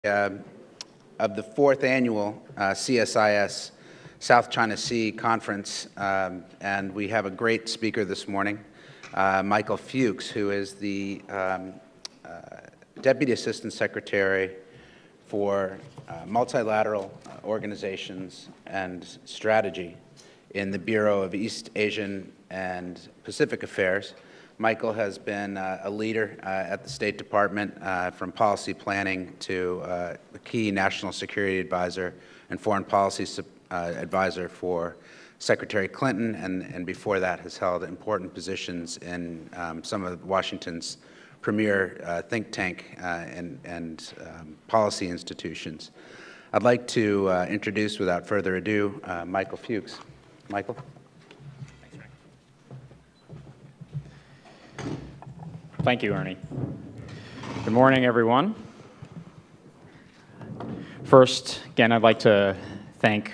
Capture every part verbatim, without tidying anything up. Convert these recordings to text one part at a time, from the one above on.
Uh, of the fourth annual uh, C S I S South China Sea Conference, um, and we have a great speaker this morning, uh, Michael Fuchs, who is the um, uh, Deputy Assistant Secretary for uh, Multilateral Organizations and Strategy in the Bureau of East Asian and Pacific Affairs. Michael has been uh, a leader uh, at the State Department, uh, from policy planning to uh, a key national security advisor and foreign policy uh, advisor for Secretary Clinton, and, and before that has held important positions in um, some of Washington's premier uh, think tank uh, and, and um, policy institutions. I'd like to uh, introduce, without further ado, uh, Michael Fuchs. Michael? Thank you, Ernie. Good morning, everyone. First, again, I'd like to thank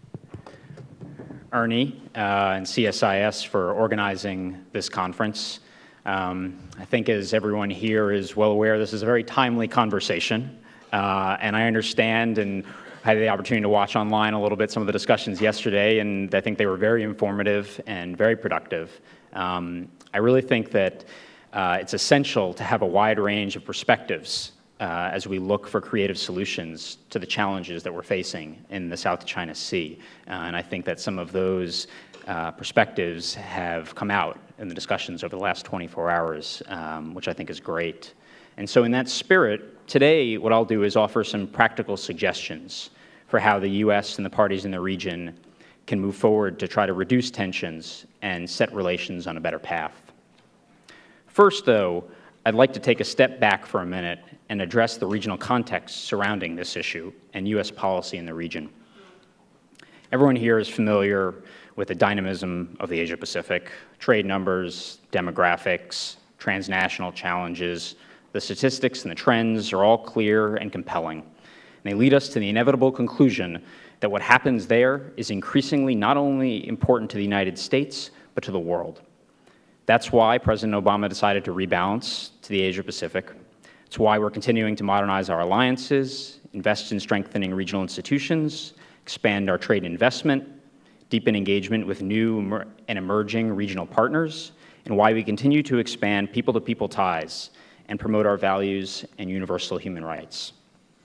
Ernie uh, and C S I S for organizing this conference. Um, I think, as everyone here is well aware, this is a very timely conversation, uh, and I understand and I had the opportunity to watch online a little bit some of the discussions yesterday, and I think they were very informative and very productive. Um, I really think that Uh, it's essential to have a wide range of perspectives uh, as we look for creative solutions to the challenges that we're facing in the South China Sea. Uh, and I think that some of those uh, perspectives have come out in the discussions over the last twenty-four hours, um, which I think is great. And so in that spirit, today what I'll do is offer some practical suggestions for how the U S and the parties in the region can move forward to try to reduce tensions and set relations on a better path. First, though, I'd like to take a step back for a minute and address the regional context surrounding this issue and U S policy in the region. Everyone here is familiar with the dynamism of the Asia-Pacific, trade numbers, demographics, transnational challenges. The statistics and the trends are all clear and compelling, and they lead us to the inevitable conclusion that what happens there is increasingly not only important to the United States, but to the world. That's why President Obama decided to rebalance to the Asia-Pacific. It's why we're continuing to modernize our alliances, invest in strengthening regional institutions, expand our trade and investment, deepen engagement with new and emerging regional partners, and why we continue to expand people-to-people ties and promote our values and universal human rights.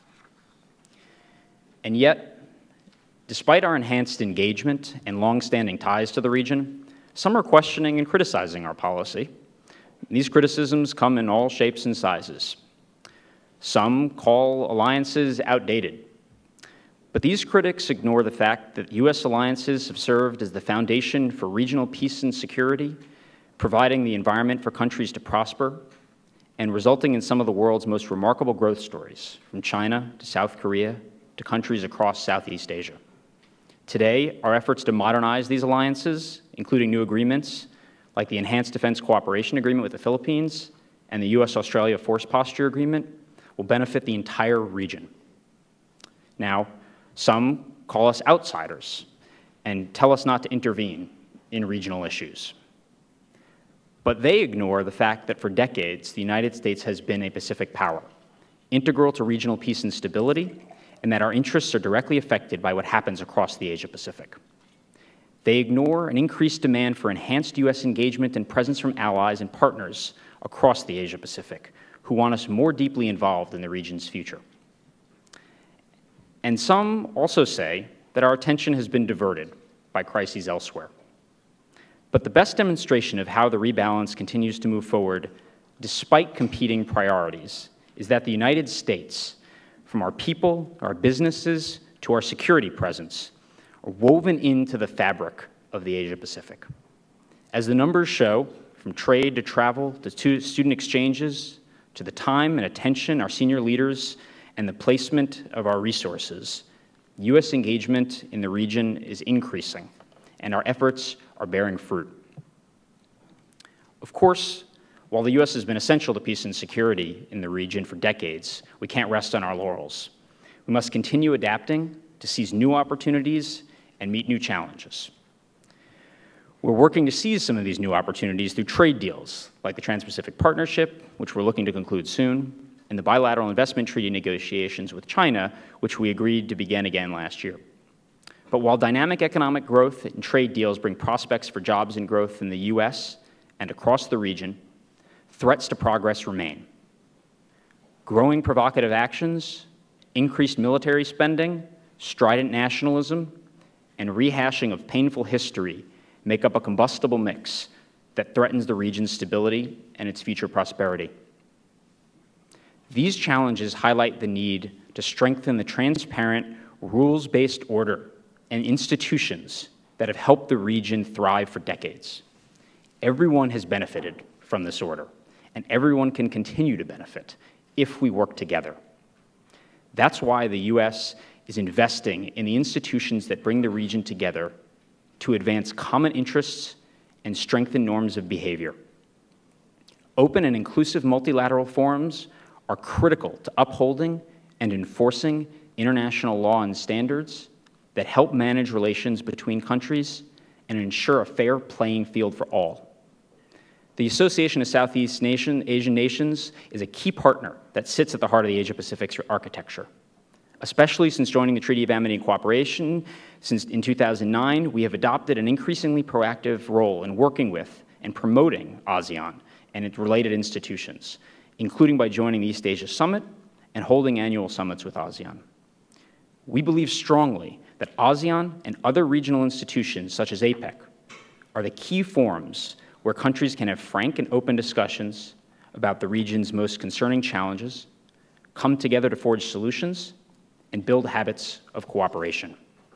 And yet, despite our enhanced engagement and long-standing ties to the region, some are questioning and criticizing our policy. These criticisms come in all shapes and sizes. Some call alliances outdated. But these critics ignore the fact that U S alliances have served as the foundation for regional peace and security, providing the environment for countries to prosper, and resulting in some of the world's most remarkable growth stories, from China to South Korea to countries across Southeast Asia. Today, our efforts to modernize these alliances, including new agreements like the Enhanced Defense Cooperation Agreement with the Philippines and the U S Australia Force Posture Agreement, will benefit the entire region. Now, some call us outsiders and tell us not to intervene in regional issues. But they ignore the fact that for decades, the United States has been a Pacific power, integral to regional peace and stability, and that our interests are directly affected by what happens across the Asia-Pacific. They ignore an increased demand for enhanced U S engagement and presence from allies and partners across the Asia-Pacific, who want us more deeply involved in the region's future. And some also say that our attention has been diverted by crises elsewhere. But the best demonstration of how the rebalance continues to move forward, despite competing priorities, is that the United States, from our people, our businesses, to our security presence, are woven into the fabric of the Asia-Pacific. As the numbers show, from trade to travel to student exchanges, to the time and attention our senior leaders and the placement of our resources, U S engagement in the region is increasing, and our efforts are bearing fruit. Of course, while the U S has been essential to peace and security in the region for decades, we can't rest on our laurels. We must continue adapting to seize new opportunities and meet new challenges. We're working to seize some of these new opportunities through trade deals, like the Trans-Pacific Partnership, which we're looking to conclude soon, and the bilateral investment treaty negotiations with China, which we agreed to begin again last year. But while dynamic economic growth and trade deals bring prospects for jobs and growth in the U S and across the region, threats to progress remain. Growing provocative actions, increased military spending, strident nationalism, and rehashing of painful history make up a combustible mix that threatens the region's stability and its future prosperity. These challenges highlight the need to strengthen the transparent, rules-based order and institutions that have helped the region thrive for decades. Everyone has benefited from this order, and everyone can continue to benefit if we work together. That's why the U S is investing in the institutions that bring the region together to advance common interests and strengthen norms of behavior. Open and inclusive multilateral forums are critical to upholding and enforcing international law and standards that help manage relations between countries and ensure a fair playing field for all. The Association of Southeast Nation, Asian Nations is a key partner that sits at the heart of the Asia-Pacific architecture. Especially since joining the Treaty of Amity and Cooperation since in two thousand nine, we have adopted an increasingly proactive role in working with and promoting ASEAN and its related institutions, including by joining the East Asia Summit and holding annual summits with ASEAN. We believe strongly that ASEAN and other regional institutions, such as APEC, are the key forums where countries can have frank and open discussions about the region's most concerning challenges, come together to forge solutions, and build habits of cooperation.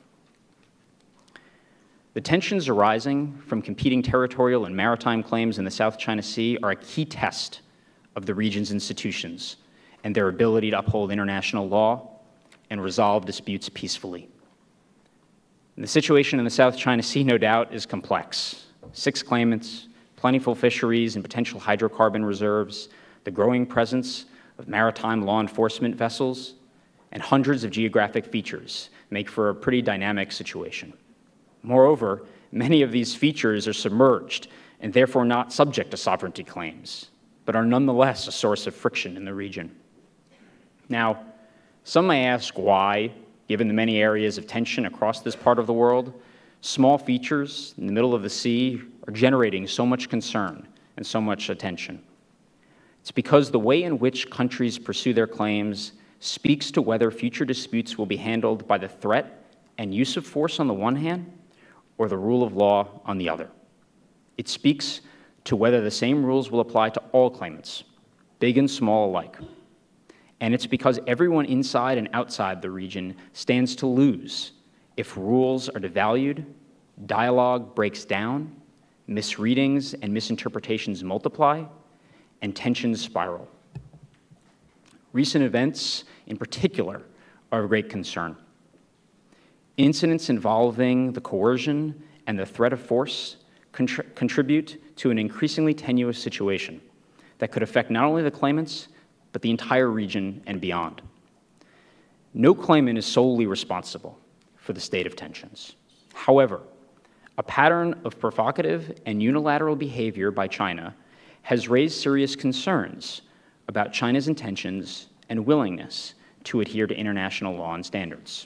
The tensions arising from competing territorial and maritime claims in the South China Sea are a key test of the region's institutions and their ability to uphold international law and resolve disputes peacefully. And the situation in the South China Sea, no doubt, is complex. Six claimants, plentiful fisheries and potential hydrocarbon reserves, the growing presence of maritime law enforcement vessels, and hundreds of geographic features make for a pretty dynamic situation. Moreover, many of these features are submerged and therefore not subject to sovereignty claims, but are nonetheless a source of friction in the region. Now, some may ask why, given the many areas of tension across this part of the world, small features in the middle of the sea are generating so much concern and so much attention. It's because the way in which countries pursue their claims speaks to whether future disputes will be handled by the threat and use of force on the one hand, or the rule of law on the other. It speaks to whether the same rules will apply to all claimants, big and small alike. And it's because everyone inside and outside the region stands to lose if rules are devalued, dialogue breaks down, misreadings and misinterpretations multiply, and tensions spiral. Recent events, in particular, are of great concern. Incidents involving the coercion and the threat of force contri- contribute to an increasingly tenuous situation that could affect not only the claimants, but the entire region and beyond. No claimant is solely responsible for the state of tensions. However, a pattern of provocative and unilateral behavior by China has raised serious concerns about China's intentions and willingness to adhere to international law and standards.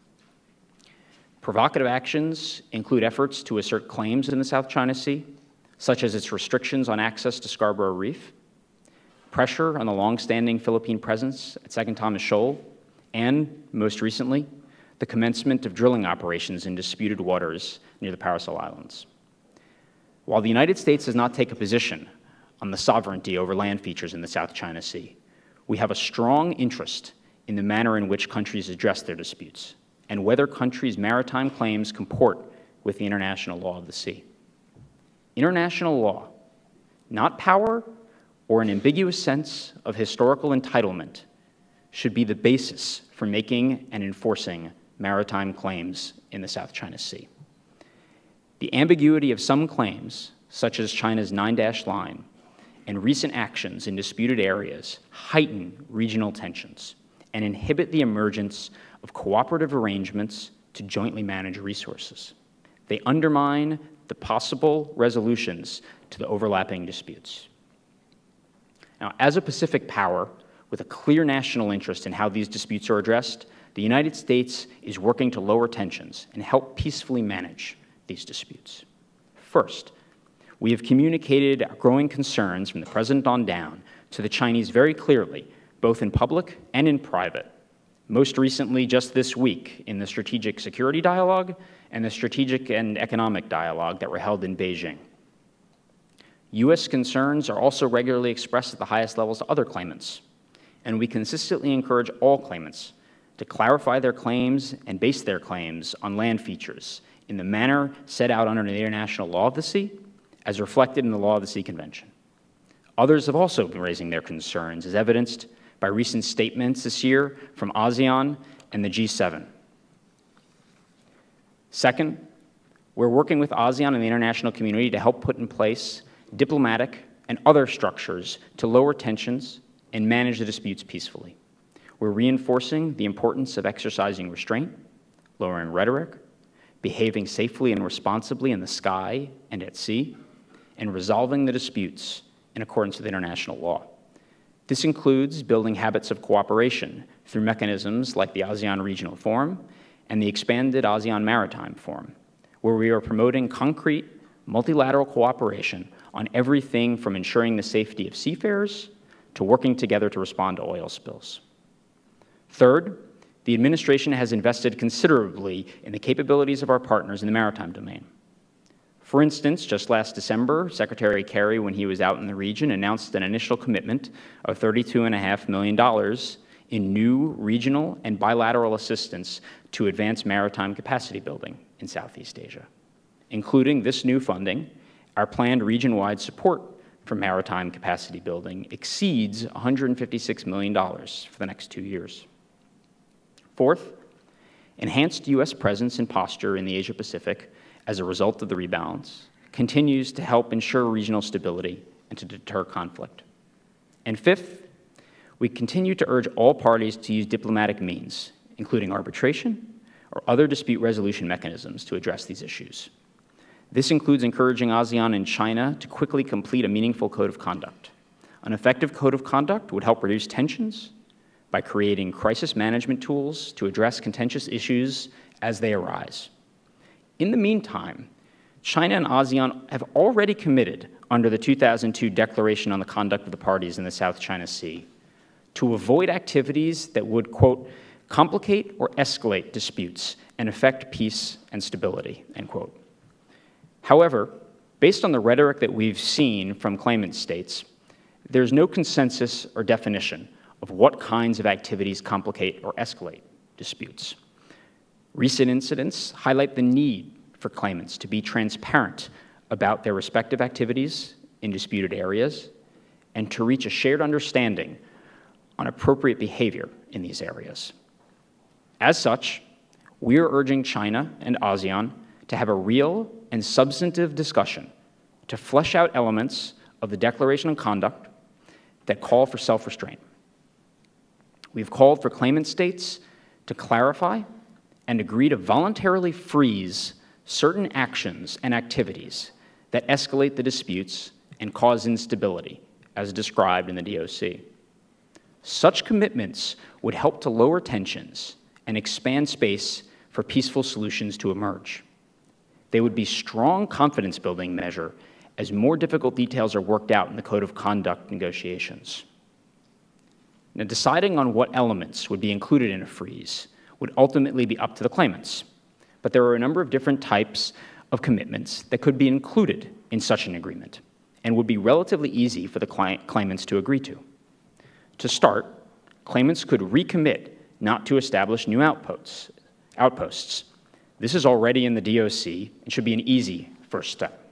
Provocative actions include efforts to assert claims in the South China Sea, such as its restrictions on access to Scarborough Reef, pressure on the long-standing Philippine presence at Second Thomas Shoal, and, most recently, the commencement of drilling operations in disputed waters near the Paracel Islands. While the United States does not take a position on the sovereignty over land features in the South China Sea, we have a strong interest in the manner in which countries address their disputes and whether countries' maritime claims comport with the international law of the sea. International law, not power or an ambiguous sense of historical entitlement, should be the basis for making and enforcing maritime claims in the South China Sea. The ambiguity of some claims, such as China's nine-dash line, and recent actions in disputed areas heighten regional tensions and inhibit the emergence of cooperative arrangements to jointly manage resources. They undermine the possible resolutions to the overlapping disputes. Now, as a Pacific power with a clear national interest in how these disputes are addressed, the United States is working to lower tensions and help peacefully manage these disputes. First, we have communicated our growing concerns from the President on down to the Chinese very clearly, both in public and in private. Most recently, just this week, in the Strategic Security Dialogue and the Strategic and Economic Dialogue that were held in Beijing. U S concerns are also regularly expressed at the highest levels to other claimants, and we consistently encourage all claimants to clarify their claims and base their claims on land features in the manner set out under the international law of the sea, as reflected in the Law of the Sea Convention. Others have also been raising their concerns, as evidenced by recent statements this year from ASEAN and the G seven. Second, we're working with ASEAN and the international community to help put in place diplomatic and other structures to lower tensions and manage the disputes peacefully. We're reinforcing the importance of exercising restraint, lowering rhetoric, behaving safely and responsibly in the sky and at sea, and resolving the disputes in accordance with international law. This includes building habits of cooperation through mechanisms like the ASEAN Regional Forum and the expanded ASEAN Maritime Forum, where we are promoting concrete multilateral cooperation on everything from ensuring the safety of seafarers to working together to respond to oil spills. Third, the administration has invested considerably in the capabilities of our partners in the maritime domain. For instance, just last December, Secretary Kerry, when he was out in the region, announced an initial commitment of thirty-two point five million dollars in new regional and bilateral assistance to advance maritime capacity building in Southeast Asia. Including this new funding, our planned region-wide support for maritime capacity building exceeds one hundred fifty-six million dollars for the next two years. Fourth, enhanced U S presence and posture in the Asia-Pacific as a result of the rebalance continues to help ensure regional stability and to deter conflict. And fifth, we continue to urge all parties to use diplomatic means, including arbitration or other dispute resolution mechanisms, to address these issues. This includes encouraging ASEAN and China to quickly complete a meaningful code of conduct. An effective code of conduct would help reduce tensions by creating crisis management tools to address contentious issues as they arise. In the meantime, China and ASEAN have already committed under the two thousand two Declaration on the Conduct of the Parties in the South China Sea to avoid activities that would, quote, complicate or escalate disputes and affect peace and stability, end quote. However, based on the rhetoric that we've seen from claimant states, there's no consensus or definition of what kinds of activities complicate or escalate disputes. Recent incidents highlight the need for claimants to be transparent about their respective activities in disputed areas and to reach a shared understanding on appropriate behavior in these areas. As such, we are urging China and ASEAN to have a real and substantive discussion to flesh out elements of the Declaration on Conduct that call for self-restraint. We've called for claimant states to clarify and agree to voluntarily freeze certain actions and activities that escalate the disputes and cause instability, as described in the D O C. Such commitments would help to lower tensions and expand space for peaceful solutions to emerge. They would be strong confidence-building measure as more difficult details are worked out in the Code of Conduct negotiations. Now, deciding on what elements would be included in a freeze would ultimately be up to the claimants, but there are a number of different types of commitments that could be included in such an agreement and would be relatively easy for the claimants to agree to. To start, claimants could recommit not to establish new outposts. outposts. This is already in the D O C and should be an easy first step.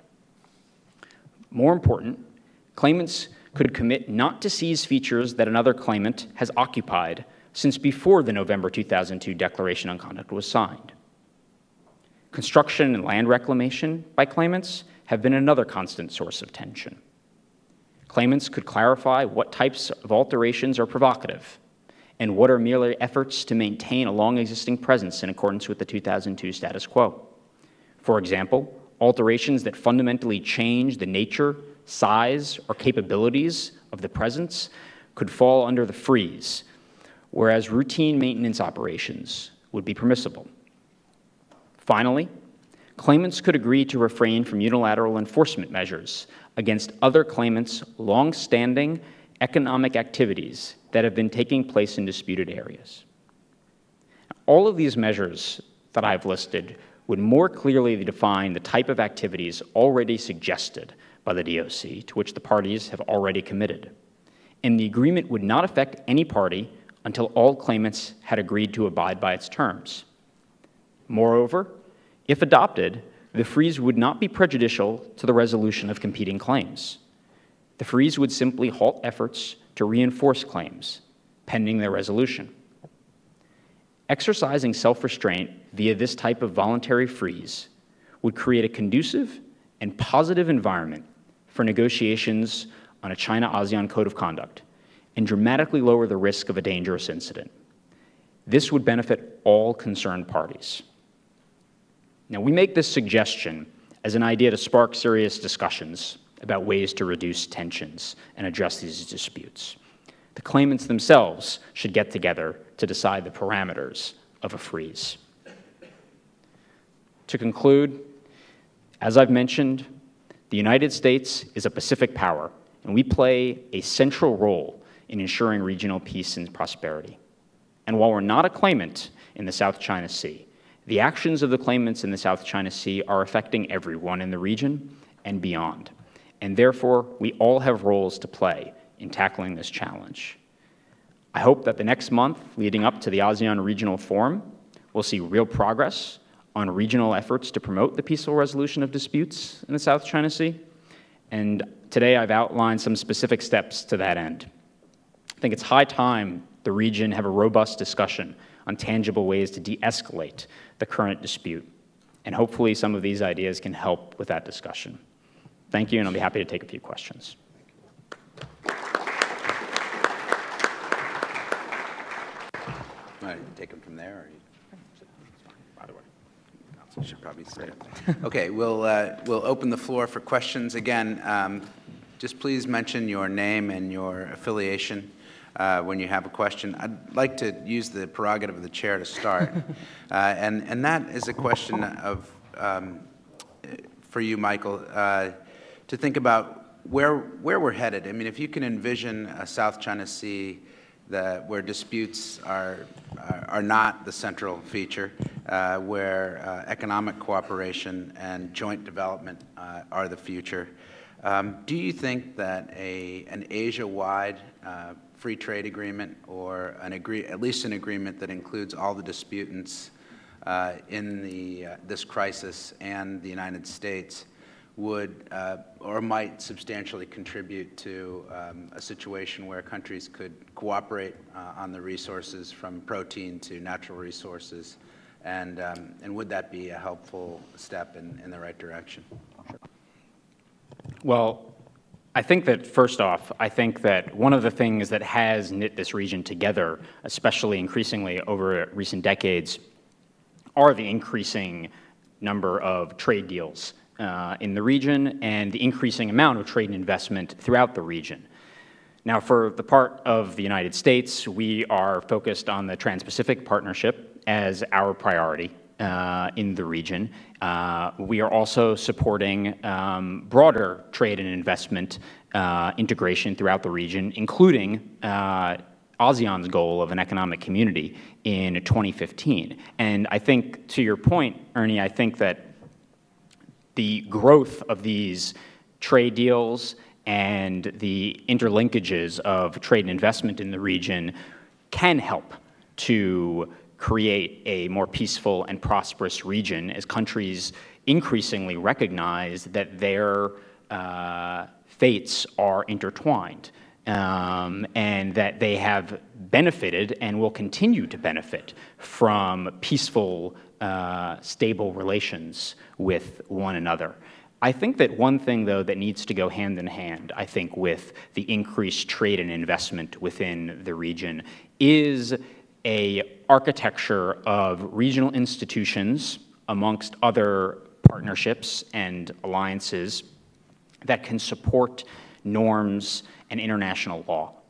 More important, claimants could commit not to seize features that another claimant has occupied since before the November two thousand two Declaration on Conduct was signed. Construction and land reclamation by claimants have been another constant source of tension. Claimants could clarify what types of alterations are provocative and what are merely efforts to maintain a long-existing presence in accordance with the two thousand two status quo. For example, alterations that fundamentally change the nature, size, or capabilities of the presence could fall under the freeze, whereas routine maintenance operations would be permissible. Finally, claimants could agree to refrain from unilateral enforcement measures against other claimants' long-standing economic activities that have been taking place in disputed areas. All of these measures that I've listed would more clearly define the type of activities already suggested by the D O C to which the parties have already committed. And the agreement would not affect any party until all claimants had agreed to abide by its terms. Moreover, if adopted, the freeze would not be prejudicial to the resolution of competing claims. The freeze would simply halt efforts to reinforce claims, pending their resolution. Exercising self-restraint via this type of voluntary freeze would create a conducive and positive environment for negotiations on a China-ASEAN Code of Conduct and dramatically lower the risk of a dangerous incident. This would benefit all concerned parties. Now, we make this suggestion as an idea to spark serious discussions about ways to reduce tensions and address these disputes. The claimants themselves should get together to decide the parameters of a freeze. To conclude, as I've mentioned, the United States is a Pacific power, and we play a central role in ensuring regional peace and prosperity. And while we're not a claimant in the South China Sea, the actions of the claimants in the South China Sea are affecting everyone in the region and beyond. And therefore, we all have roles to play in tackling this challenge. I hope that the next month, leading up to the ASEAN Regional Forum, we'll see real progress on regional efforts to promote the peaceful resolution of disputes in the South China Sea. And today I've outlined some specific steps to that end. I think it's high time the region have a robust discussion on tangible ways to de-escalate the current dispute. And hopefully some of these ideas can help with that discussion. Thank you, and I'll be happy to take a few questions. Want to take them from there? Or you... By the way, Council should probably stay up. Okay, we'll, uh, we'll open the floor for questions. Again, um, just please mention your name and your affiliation uh, when you have a question. I'd like to use the prerogative of the chair to start. uh, and, and that is a question of, um, for you, Michael, uh, to think about where, where we're headed. I mean, if you can envision a South China Sea The, where disputes are, are, are not the central feature, uh, where uh, economic cooperation and joint development uh, are the future. Um, do you think that a, an Asia-wide uh, free trade agreement, or an agree, at least an agreement that includes all the disputants uh, in the, uh, this crisis and the United States, would uh, or might substantially contribute to um, a situation where countries could cooperate uh, on the resources from protein to natural resources, and, um, and would that be a helpful step in, in the right direction? Well, I think that first off, I think that one of the things that has knit this region together, especially increasingly over recent decades, are the increasing number of trade deals Uh, in the region and the increasing amount of trade and investment throughout the region. Now, for the part of the United States, we are focused on the Trans-Pacific Partnership as our priority uh, in the region. Uh, we are also supporting um, broader trade and investment uh, integration throughout the region, including uh, ASEAN's goal of an economic community in twenty fifteen. And I think, to your point, Ernie, I think that the growth of these trade deals and the interlinkages of trade and investment in the region can help to create a more peaceful and prosperous region as countries increasingly recognize that their uh, fates are intertwined, um, and that they have benefited and will continue to benefit from peaceful, Uh, stable relations with one another. I think that one thing, though, that needs to go hand in hand, I think, with the increased trade and investment within the region is a architecture of regional institutions amongst other partnerships and alliances that can support norms and international law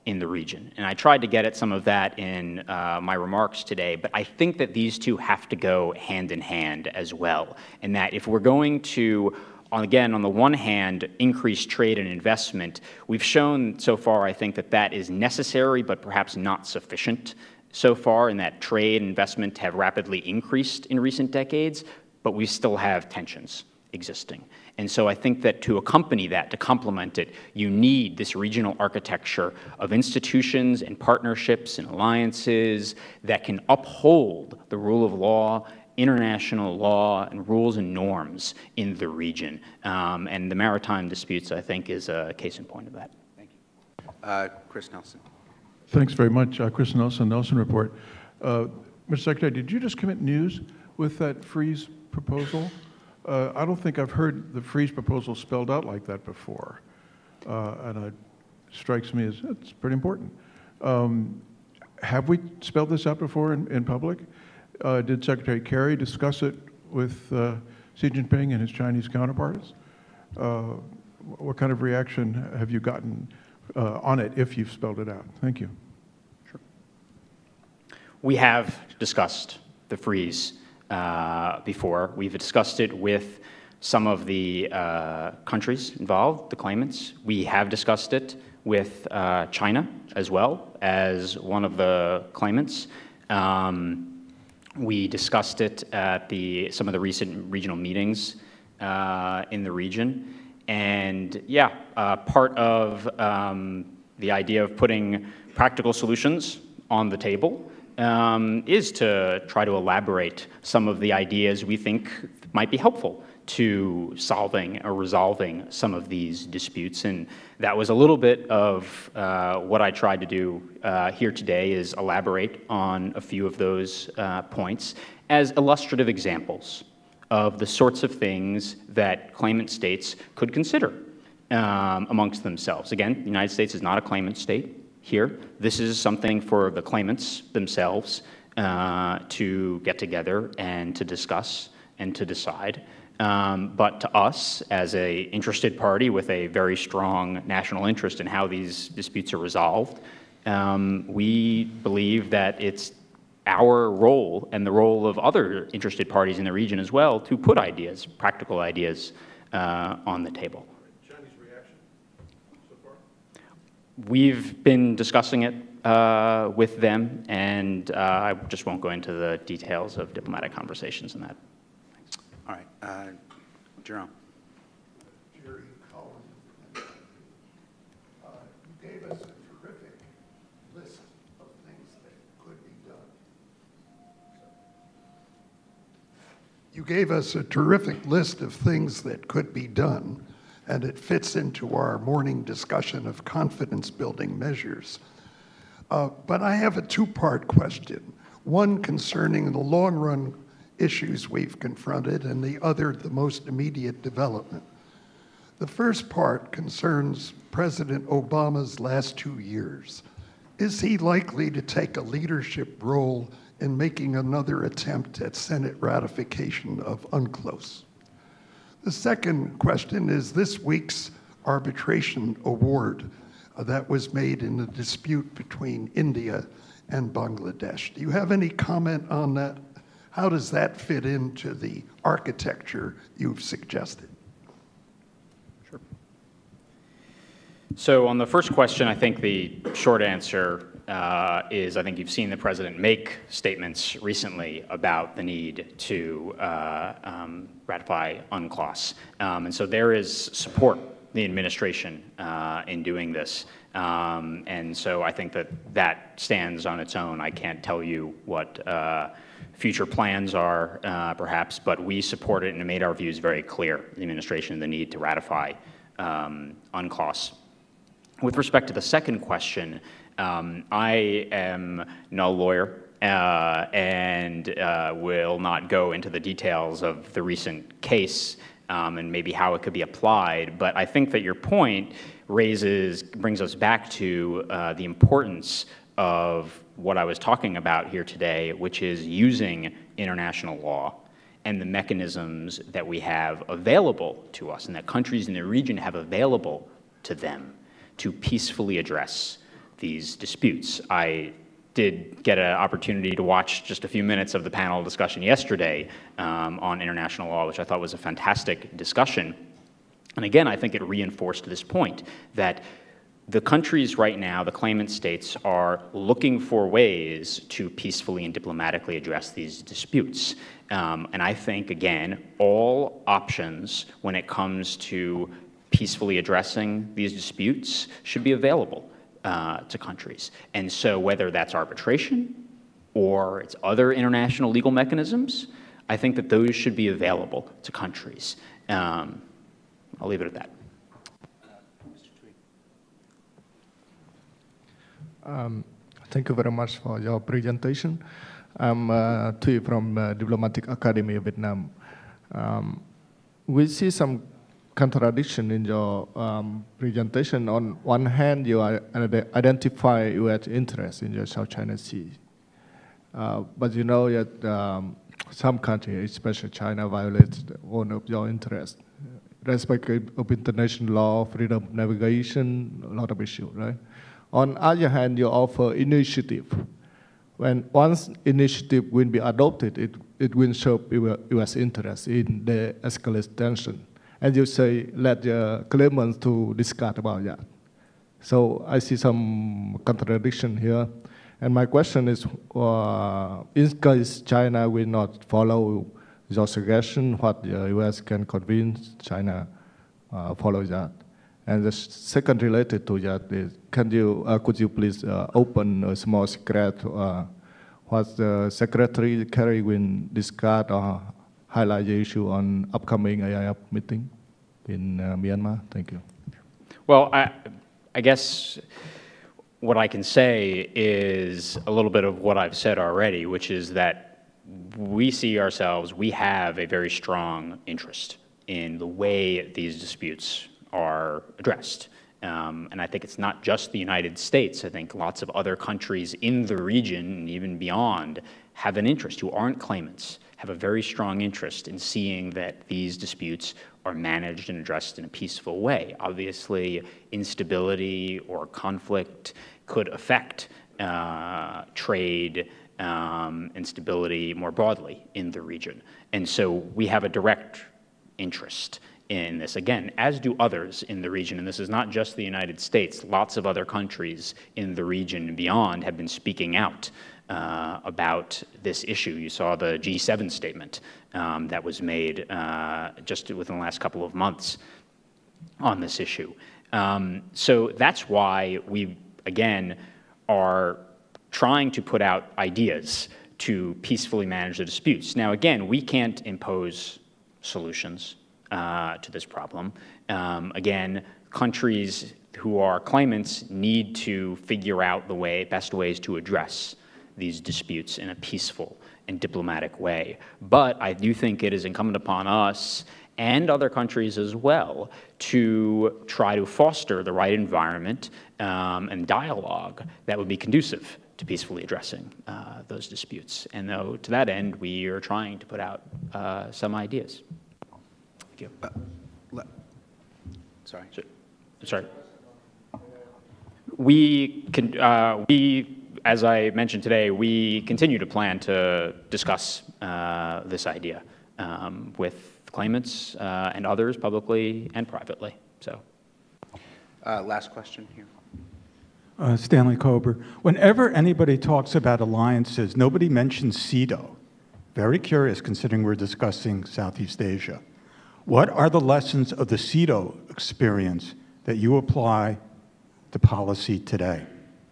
in the region. And I tried to get at some of that in uh, my remarks today, but I think that these two have to go hand in hand as well. And that if we're going to, again, on the one hand, increase trade and investment, we've shown so far, I think, that that is necessary, but perhaps not sufficient so far, in that trade and investment have rapidly increased in recent decades, but we still have tensions existing. And so I think that to accompany that, to complement it, you need this regional architecture of institutions and partnerships and alliances that can uphold the rule of law, international law, and rules and norms in the region. Um, and the maritime disputes, I think, is a case in point of that. Thank you. Uh, Chris Nelson. Thanks very much, uh, Chris Nelson, Nelson Report. Uh, Mister Secretary, did you just commit news with that freeze proposal? Uh, I don't think I've heard the freeze proposal spelled out like that before, uh, and it strikes me as it's pretty important. Um, have we spelled this out before in, in public? Uh, did Secretary Kerry discuss it with uh, Xi Jinping and his Chinese counterparts? Uh, what kind of reaction have you gotten uh, on it if you've spelled it out? Thank you. Sure. We have discussed the freeze Uh, before. We've discussed it with some of the uh, countries involved, the claimants. We have discussed it with uh, China as well as one of the claimants. Um, we discussed it at the, some of the recent regional meetings uh, in the region. And yeah, uh, part of um, the idea of putting practical solutions on the table Um, is to try to elaborate some of the ideas we think might be helpful to solving or resolving some of these disputes. And that was a little bit of uh, what I tried to do uh, here today, is elaborate on a few of those uh, points as illustrative examples of the sorts of things that claimant states could consider um, amongst themselves. Again, the United States is not a claimant state here. This is something for the claimants themselves uh, to get together and to discuss and to decide. Um, but to us, as an interested party with a very strong national interest in how these disputes are resolved, um, we believe that it's our role and the role of other interested parties in the region as well to put ideas, practical ideas, uh, on the table. We've been discussing it uh, with them, and uh, I just won't go into the details of diplomatic conversations in that. Thanks. All right, uh, Jerome. Jerry Collins. Uh, you gave us a terrific list of things that could be done. You gave us a terrific list of things that could be done, and it fits into our morning discussion of confidence-building measures. Uh, but I have a two-part question, one concerning the long-run issues we've confronted, and the other, the most immediate development. The first part concerns President Obama's last two years. Is he likely to take a leadership role in making another attempt at Senate ratification of UNCLOS? The second question is this week's arbitration award uh, that was made in the dispute between India and Bangladesh. Do you have any comment on that? How does that fit into the architecture you've suggested? Sure. So on the first question, I think the short answer uh, is I think you've seen the president make statements recently about the need to uh, um, ratify UNCLOS. Um, and so there is support the administration uh, in doing this. Um, and so I think that that stands on its own. I can't tell you what uh, future plans are, uh, perhaps, but we support it and made our views very clear, the administration, the need to ratify um, UNCLOS. With respect to the second question, um, I am no lawyer uh, and uh, will not go into the details of the recent case um, and maybe how it could be applied, but I think that your point raises, brings us back to uh, the importance of what I was talking about here today, which is using international law and the mechanisms that we have available to us and that countries in the region have available to them to peacefully address these disputes. I did get an opportunity to watch just a few minutes of the panel discussion yesterday um, on international law, which I thought was a fantastic discussion. And again, I think it reinforced this point that the countries right now, the claimant states, are looking for ways to peacefully and diplomatically address these disputes. Um, and I think, again, all options when it comes to peacefully addressing these disputes should be available uh, to countries. And so whether that's arbitration or it's other international legal mechanisms, I think that those should be available to countries. Um, I'll leave it at that. Um, thank you very much for your presentation. I'm uh, Thuy from uh, Diplomatic Academy of Vietnam. Um, we see some contradiction in your um, presentation. On one hand, you are, uh, identify U S interests in the South China Sea. Uh, but you know that um, some countries, especially China, violates one of your interests. Respect of international law, freedom of navigation, a lot of issues, right? On the other hand, you offer initiative. When once initiative will be adopted, it, it will serve U S interest in the escalate tension. And you say, let the claimants to discuss about that. So I see some contradiction here. And my question is, uh, in case China will not follow your suggestion, what the U S can convince China uh, follow that? And the second related to that is, can you, uh, could you please uh, open a small secret uh, what the Secretary Kerry will discuss or highlight the issue on upcoming A I F meeting in uh, Myanmar? Thank you. Well, I, I guess what I can say is a little bit of what I've said already, which is that we see ourselves, we have a very strong interest in the way these disputes are addressed. Um, and I think it's not just the United States. I think lots of other countries in the region and even beyond have an interest, who aren't claimants, have a very strong interest in seeing that these disputes are managed and addressed in a peaceful way. Obviously, instability or conflict could affect uh, trade um, and stability more broadly in the region. And so we have a direct interest in this, again, as do others in the region. And this is not just the United States. Lots of other countries in the region and beyond have been speaking out uh, about this issue. You saw the G seven statement um, that was made uh, just within the last couple of months on this issue. Um, so that's why we, again, are trying to put out ideas to peacefully manage the disputes. Now, again, we can't impose solutions Uh, to this problem. Um, again, countries who are claimants need to figure out the way, best ways to address these disputes in a peaceful and diplomatic way. But I do think it is incumbent upon us and other countries as well to try to foster the right environment um, and dialogue that would be conducive to peacefully addressing uh, those disputes. And though to that end, we are trying to put out uh, some ideas. Uh, le sorry. Sorry. We can. Uh, we, as I mentioned today, we continue to plan to discuss uh, this idea um, with claimants uh, and others, publicly and privately. So. Uh, last question here. Uh, Stanley Kober. Whenever anybody talks about alliances, nobody mentions CEDAW. Very curious, considering we're discussing Southeast Asia. What are the lessons of the CEDAW experience that you apply to policy today?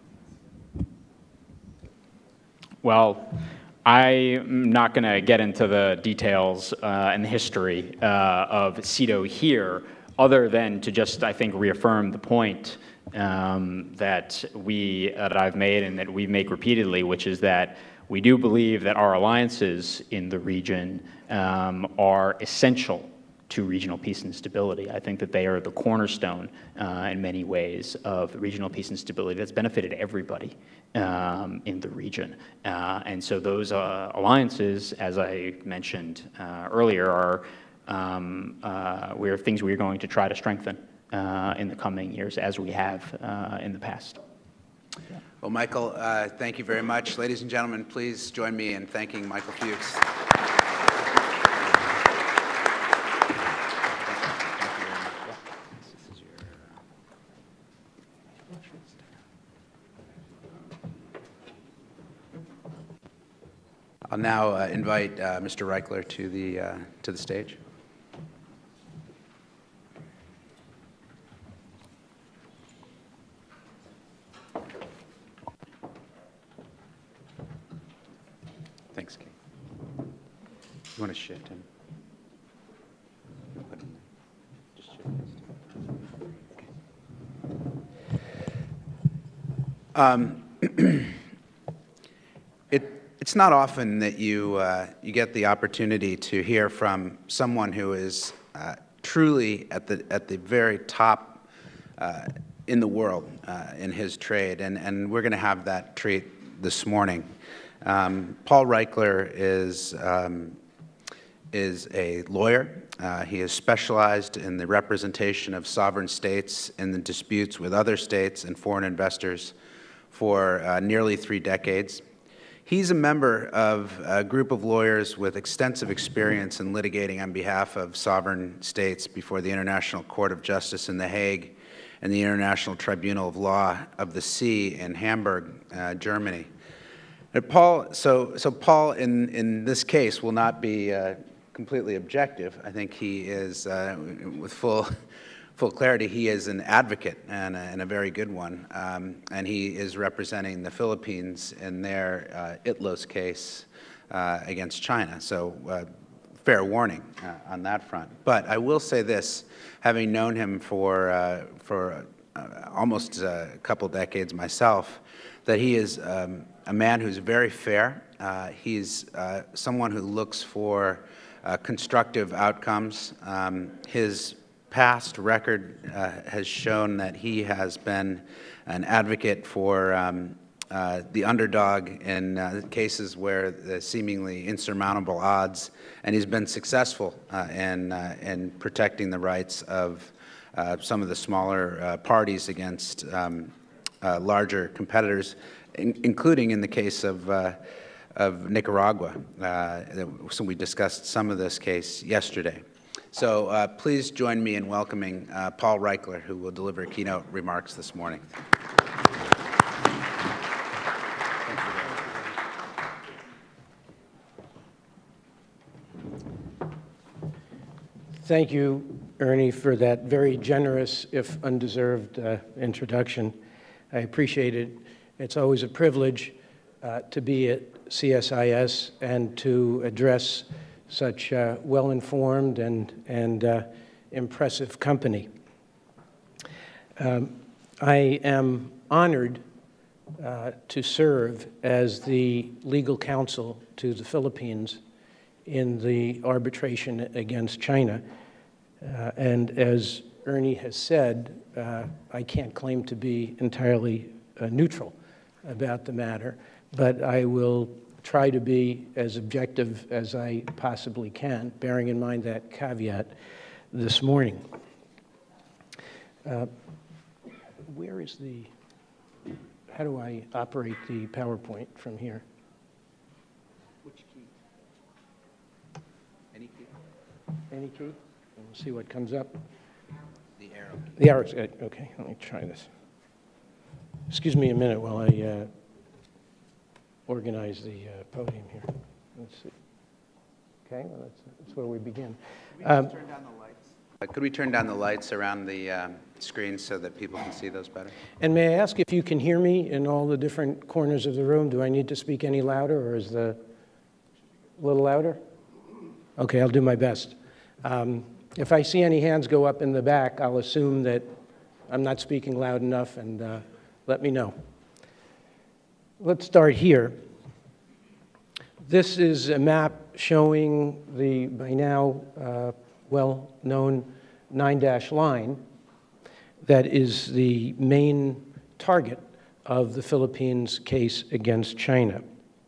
Well, I'm not going to get into the details uh, and the history uh, of CEDAW here, other than to just, I think, reaffirm the point um, that we, uh, that I've made and that we make repeatedly, which is that we do believe that our alliances in the region um, are essential to regional peace and stability. I think that they are the cornerstone uh, in many ways of regional peace and stability that's benefited everybody um, in the region. Uh, and so those uh, alliances, as I mentioned uh, earlier, are um, uh, we're things we're going to try to strengthen uh, in the coming years, as we have uh, in the past. Well, Michael, uh, thank you very much. Ladies and gentlemen, please join me in thanking Michael Fuchs. I'll now uh, invite uh, Mister Reichler to the, uh, to the stage. Thanks, Kate. You want to shift him? Just shift this. Okay. Um, it, it's not often that you, uh, you get the opportunity to hear from someone who is uh, truly at the, at the very top uh, in the world uh, in his trade, and, and we're going to have that treat this morning. Um, Paul Reichler is, um, is a lawyer. Uh, he is specialized in the representation of sovereign states in the disputes with other states and foreign investors for uh, nearly three decades. He's a member of a group of lawyers with extensive experience in litigating on behalf of sovereign states before the International Court of Justice in The Hague and the International Tribunal of Law of the Sea in Hamburg, uh, Germany. But Paul, so, so Paul, in, in this case, will not be uh, completely objective. I think he is, uh, with full, full clarity, he is an advocate and a, and a very good one. Um, and he is representing the Philippines in their uh, I T L O S case uh, against China. So uh, fair warning uh, on that front. But I will say this, having known him for, uh, for uh, almost a couple decades myself, that he is um, a man who's very fair. Uh, he's uh, someone who looks for uh, constructive outcomes. Um, his past record uh, has shown that he has been an advocate for um, uh, the underdog in uh, cases where the seemingly insurmountable odds, and he's been successful uh, in, uh, in protecting the rights of uh, some of the smaller uh, parties against um, uh, larger competitors, in, including in the case of, uh, of Nicaragua. Uh, so we discussed some of this case yesterday. So uh, please join me in welcoming uh, Paul Reichler, who will deliver keynote remarks this morning. Thank you, Ernie, for that very generous, if undeserved, uh, introduction. I appreciate it. It's always a privilege uh, to be at C S I S and to address such uh, well-informed and, and uh, impressive company. Um, I am honored uh, to serve as the legal counsel to the Philippines in the arbitration against China. Uh, and as Ernie has said, uh, I can't claim to be entirely uh, neutral about the matter, but I will try to be as objective as I possibly can, bearing in mind that caveat this morning. Uh, where is the, how do I operate the PowerPoint from here? Which key? Any key? Any key? And we'll see what comes up. The arrow key. The arrow's good. Okay, let me try this. Excuse me a minute while I uh, organize the uh, podium here. Let's see. Okay, well, that's, that's where we begin. Could we Um, turn down the lights? Uh, could we turn down the lights around the um, screen so that people can see those better? and may I ask if you can hear me in all the different corners of the room? Do I need to speak any louder, or is the a little louder? Okay, I'll do my best. Um, if I see any hands go up in the back, I'll assume that I'm not speaking loud enough, and uh, let me know. Let's start here. This is a map showing the, by now, uh, well-known nine-dash line that is the main target of the Philippines case against China.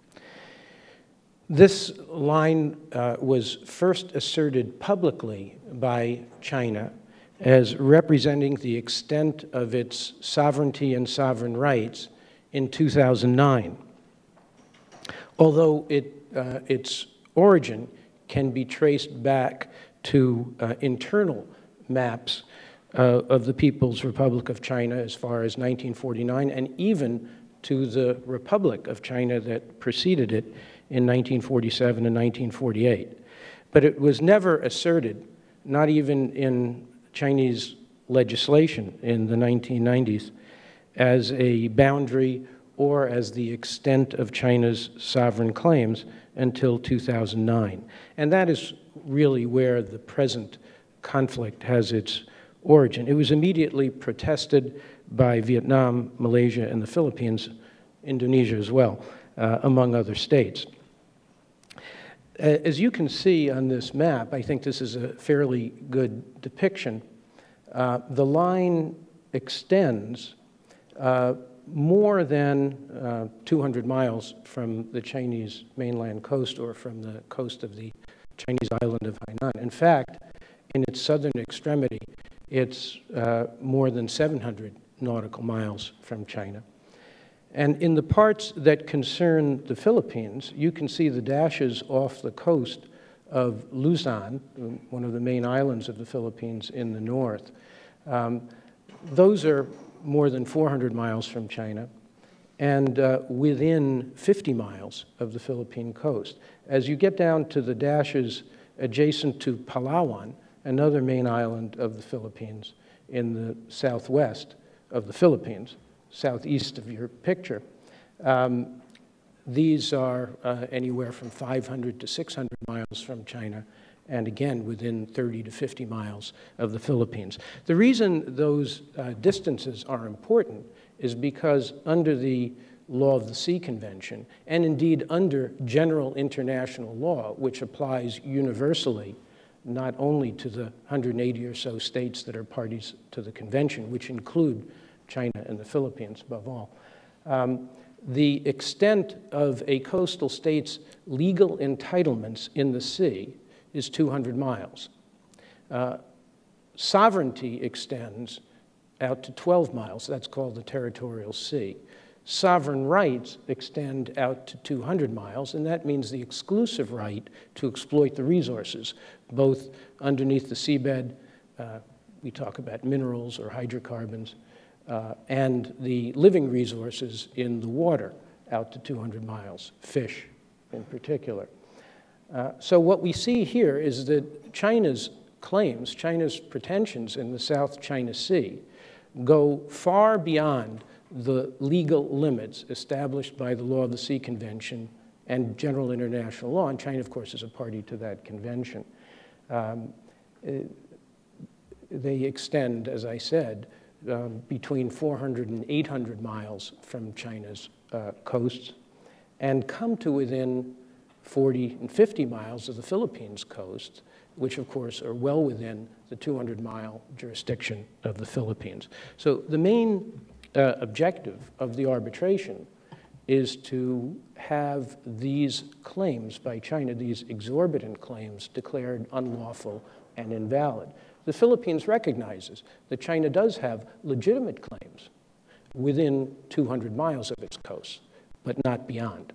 This line uh, was first asserted publicly by China as representing the extent of its sovereignty and sovereign rights in two thousand nine. Although it, uh, its origin can be traced back to uh, internal maps uh, of the People's Republic of China as far as nineteen forty-nine, and even to the Republic of China that preceded it in nineteen forty-seven and nineteen forty-eight. But it was never asserted, not even in Chinese legislation in the nineteen nineties, as a boundary or as the extent of China's sovereign claims until two thousand nine. And that is really where the present conflict has its origin. It was immediately protested by Vietnam, Malaysia, and the Philippines, Indonesia as well, uh, among other states. As you can see on this map, I think this is a fairly good depiction. Uh, the line extends uh, more than uh, two hundred miles from the Chinese mainland coast or from the coast of the Chinese island of Hainan. In fact, in its southern extremity, it's uh, more than seven hundred nautical miles from China. And in the parts that concern the Philippines, you can see the dashes off the coast of Luzon, one of the main islands of the Philippines in the north. Um, those are more than four hundred miles from China and uh, within fifty miles of the Philippine coast. As you get down to the dashes adjacent to Palawan, another main island of the Philippines in the southwest of the Philippines, southeast of your picture, um, these are uh, anywhere from five hundred to six hundred miles from China, and again, within thirty to fifty miles of the Philippines. The reason those uh, distances are important is because under the Law of the Sea Convention, and indeed under general international law, which applies universally, not only to the one hundred eighty or so states that are parties to the convention, which include China and the Philippines above all, um, the extent of a coastal state's legal entitlements in the sea is two hundred miles. Uh, sovereignty extends out to twelve miles. That's called the territorial sea. Sovereign rights extend out to two hundred miles, and that means the exclusive right to exploit the resources, both underneath the seabed, uh, we talk about minerals or hydrocarbons, uh, and the living resources in the water out to two hundred miles, fish in particular. Uh, so what we see here is that China's claims, China's pretensions in the South China Sea go far beyond the legal limits established by the Law of the Sea Convention and general international law, and China, of course, is a party to that convention. Um, it, they extend, as I said, um, between four hundred and eight hundred miles from China's uh, coasts and come to within forty and fifty miles of the Philippines coast, which of course are well within the two hundred mile jurisdiction of the Philippines. So the main uh, objective of the arbitration is to have these claims by China, these exorbitant claims, declared unlawful and invalid. The Philippines recognizes that China does have legitimate claims within two hundred miles of its coast, but not beyond.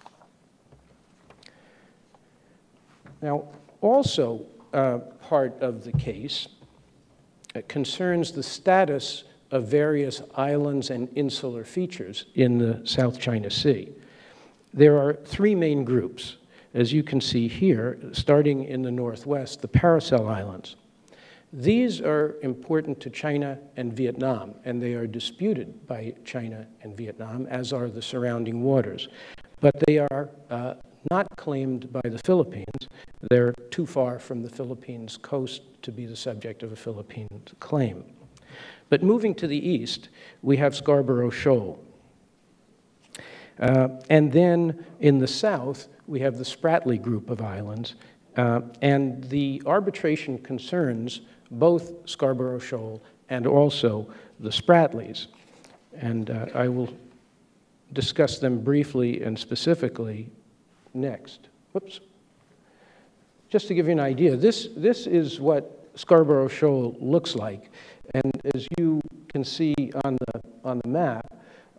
Now, also uh, part of the case uh, concerns the status of various islands and insular features in the South China Sea. There are three main groups, as you can see here, starting in the northwest, the Paracel Islands. These are important to China and Vietnam, and they are disputed by China and Vietnam, as are the surrounding waters. But they are uh, not claimed by the Philippines. They're too far from the Philippines coast to be the subject of a Philippine claim. But moving to the east, we have Scarborough Shoal. Uh, and then in the south, we have the Spratly group of islands. Uh, and the arbitration concerns both Scarborough Shoal and also the Spratlys. And uh, I will discuss them briefly and specifically next. Whoops. Just to give you an idea, this, this is what Scarborough Shoal looks like. And as you can see on the, on the map,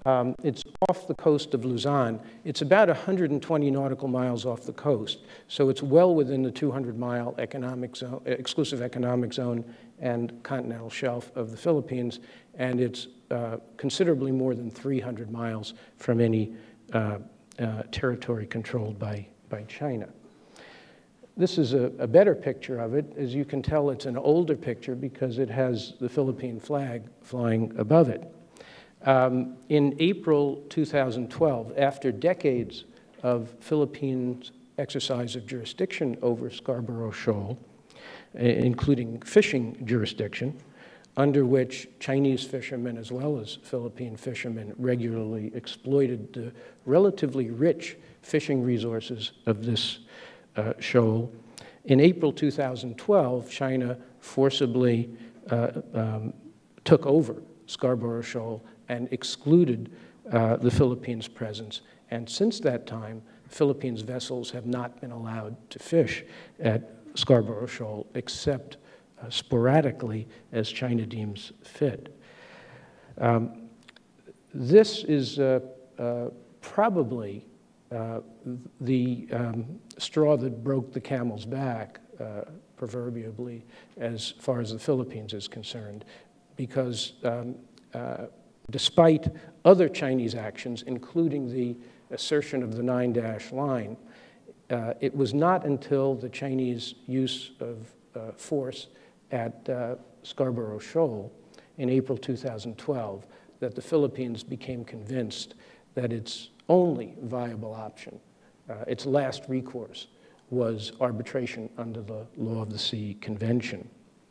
Um, it's off the coast of Luzon. It's about one hundred twenty nautical miles off the coast, so it's well within the two hundred mile economic zone, exclusive economic zone and continental shelf of the Philippines, and it's uh, considerably more than three hundred miles from any uh, uh, territory controlled by, by China. This is a, a better picture of it. As you can tell, it's an older picture because it has the Philippine flag flying above it. Um, in April two thousand twelve, after decades of Philippines' exercise of jurisdiction over Scarborough Shoal, including fishing jurisdiction, under which Chinese fishermen as well as Philippine fishermen regularly exploited the relatively rich fishing resources of this uh, shoal. In April two thousand twelve, China forcibly uh, um, took over Scarborough Shoal and excluded uh, the Philippines' presence. And since that time, Philippines vessels have not been allowed to fish at Scarborough Shoal except uh, sporadically as China deems fit. Um, this is uh, uh, probably uh, the um, straw that broke the camel's back, uh, proverbially, as far as the Philippines is concerned, because um, uh, despite other Chinese actions, including the assertion of the nine dash line, uh, it was not until the Chinese use of uh, force at uh, Scarborough Shoal in April two thousand twelve that the Philippines became convinced that its only viable option, uh, its last recourse, was arbitration under the Law of the Sea Convention.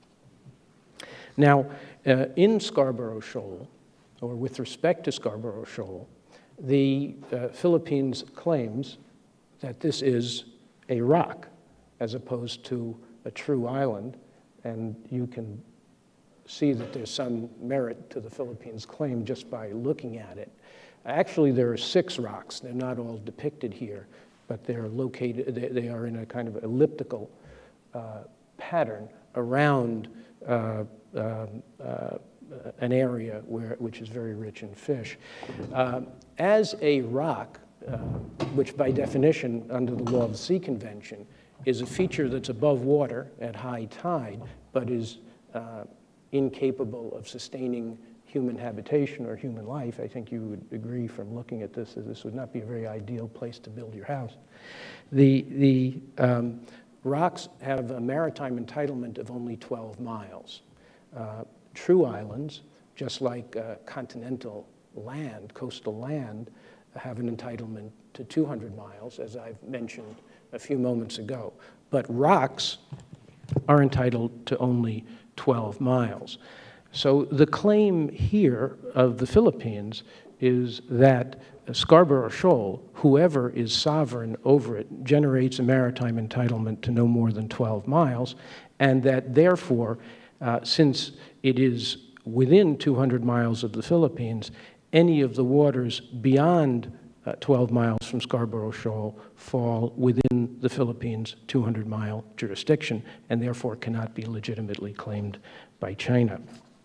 Now, uh, in Scarborough Shoal, or with respect to Scarborough Shoal, the uh, Philippines claims that this is a rock as opposed to a true island, and you can see that there's some merit to the Philippines' claim just by looking at it. Actually, there are six rocks. They're not all depicted here, but they're located, they, they are in a kind of elliptical uh, pattern around uh, um, uh, an area where, which is very rich in fish. Um, as a rock, uh, which by definition under the Law of the Sea Convention is a feature that's above water at high tide, but is uh, incapable of sustaining human habitation or human life, I think you would agree from looking at this that this would not be a very ideal place to build your house. The, the um, rocks have a maritime entitlement of only twelve miles. Uh, true islands, just like uh, continental land, coastal land, have an entitlement to two hundred miles, as I've mentioned a few moments ago. But rocks are entitled to only twelve miles. So the claim here of the Philippines is that Scarborough Shoal, whoever is sovereign over it, generates a maritime entitlement to no more than twelve miles, and that therefore, uh, since it is within two hundred miles of the Philippines, any of the waters beyond uh, twelve miles from Scarborough Shoal fall within the Philippines' two hundred mile jurisdiction, and therefore cannot be legitimately claimed by China.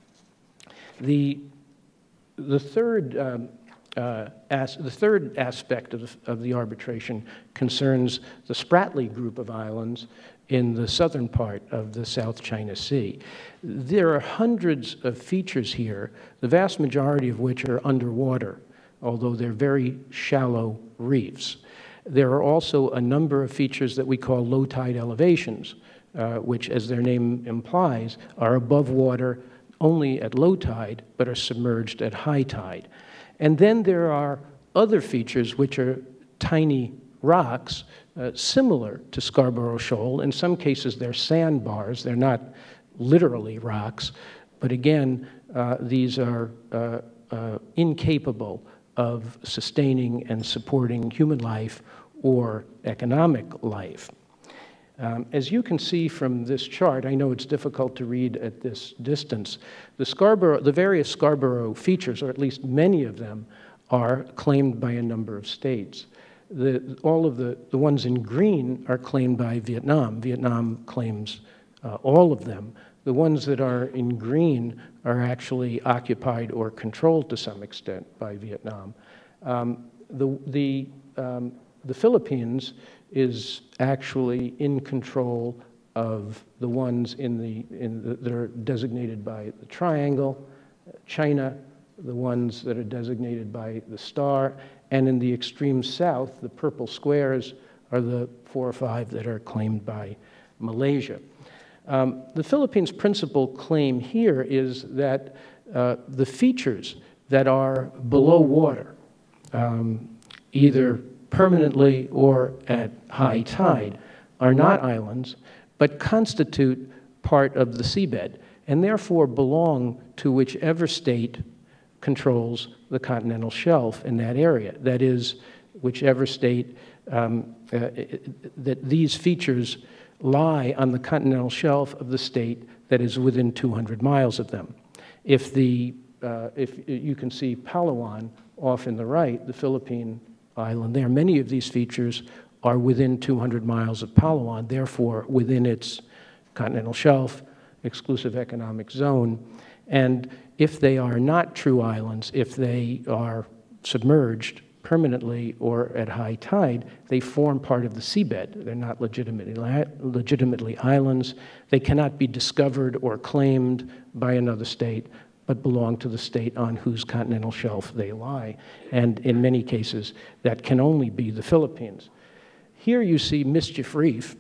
The, the, third, um, uh, as, the third aspect of the, of the arbitration concerns the Spratly group of islands in the southern part of the South China Sea. There are hundreds of features here, the vast majority of which are underwater, although they're very shallow reefs. There are also a number of features that we call low tide elevations, uh, which, as their name implies, are above water only at low tide, but are submerged at high tide. And then there are other features which are tiny rocks, uh, similar to Scarborough Shoal. In some cases, they're sandbars. They're not literally rocks, but again, uh, these are uh, uh, incapable of sustaining and supporting human life or economic life. Um, as you can see from this chart, I know it's difficult to read at this distance, the, Scarborough, the various Scarborough features, or at least many of them, are claimed by a number of states. The, all of the, the ones in green are claimed by Vietnam. Vietnam claims uh, all of them, The ones that are in green are actually occupied or controlled to some extent by Vietnam. Um, the, the, um, the Philippines is actually in control of the ones in the, in the, that are designated by the triangle, China, the ones that are designated by the star, and in the extreme south, the purple squares are the four or five that are claimed by Malaysia. Um, the Philippines' principal claim here is that uh, the features that are below water, um, either permanently or at high tide, are not islands, but constitute part of the seabed, and therefore belong to whichever state controls the continental shelf in that area. That is, whichever state um, uh, that these features lie on the continental shelf of the state that is within two hundred miles of them. If, the, uh, if you can see Palawan off in the right, the Philippine island there, many of these features are within two hundred miles of Palawan, therefore within its continental shelf, exclusive economic zone. And if they are not true islands, if they are submerged permanently or at high tide, they form part of the seabed. They're not legitimately, legitimately islands. They cannot be discovered or claimed by another state, but belong to the state on whose continental shelf they lie. And in many cases, that can only be the Philippines. Here you see Mischief Reef,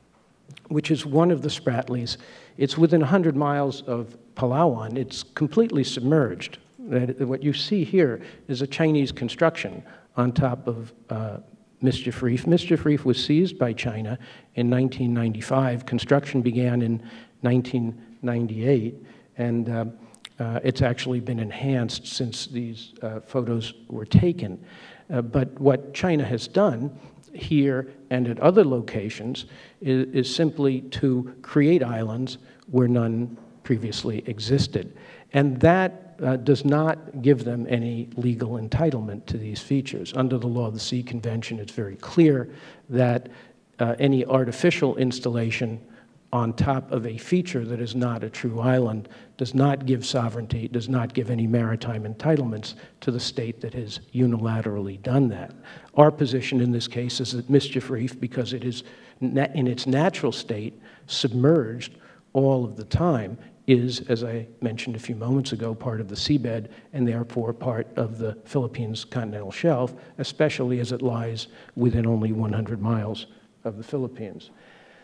which is one of the Spratlys. It's within one hundred miles of Palawan. It's completely submerged. What you see here is a Chinese construction on top of uh, Mischief Reef. Mischief Reef was seized by China in nineteen ninety-five. Construction began in nineteen ninety-eight, and uh, uh, it's actually been enhanced since these uh, photos were taken. Uh, but what China has done here and at other locations is, is simply to create islands where none previously existed. And that uh, does not give them any legal entitlement to these features. Under the Law of the Sea Convention, it's very clear that uh, any artificial installation on top of a feature that is not a true island does not give sovereignty, does not give any maritime entitlements to the state that has unilaterally done that. Our position in this case is that Mischief Reef, because it is in its natural state, submerged all of the time, is, as I mentioned a few moments ago, part of the seabed and therefore part of the Philippines continental shelf, especially as it lies within only one hundred miles of the Philippines.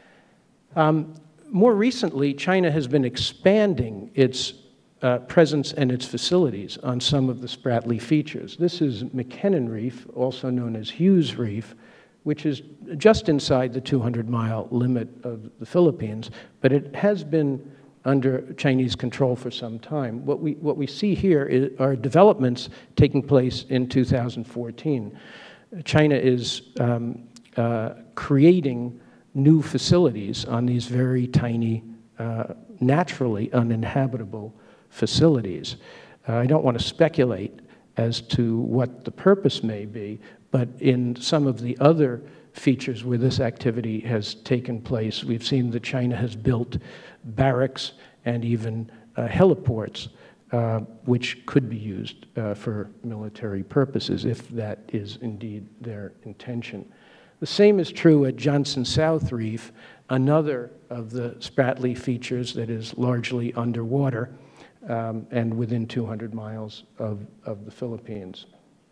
Um, more recently, China has been expanding its uh, presence and its facilities on some of the Spratly features. This is McKinnon Reef, also known as Hughes Reef, which is just inside the two hundred mile limit of the Philippines, but it has been under Chinese control for some time. What we, what we see here is, are developments taking place in two thousand fourteen. China is um, uh, creating new facilities on these very tiny, uh, naturally uninhabitable facilities. Uh, I don't want to speculate as to what the purpose may be, but in some of the other features where this activity has taken place, we've seen that China has built barracks and even uh, heliports, uh, which could be used uh, for military purposes, if that is indeed their intention. The same is true at Johnson South Reef, another of the Spratly features that is largely underwater um, and within two hundred miles of, of the Philippines.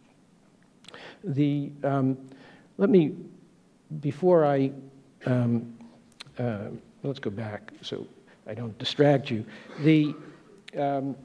The, um, let me, before I, um, uh, let's go back so I don't distract you. The, um,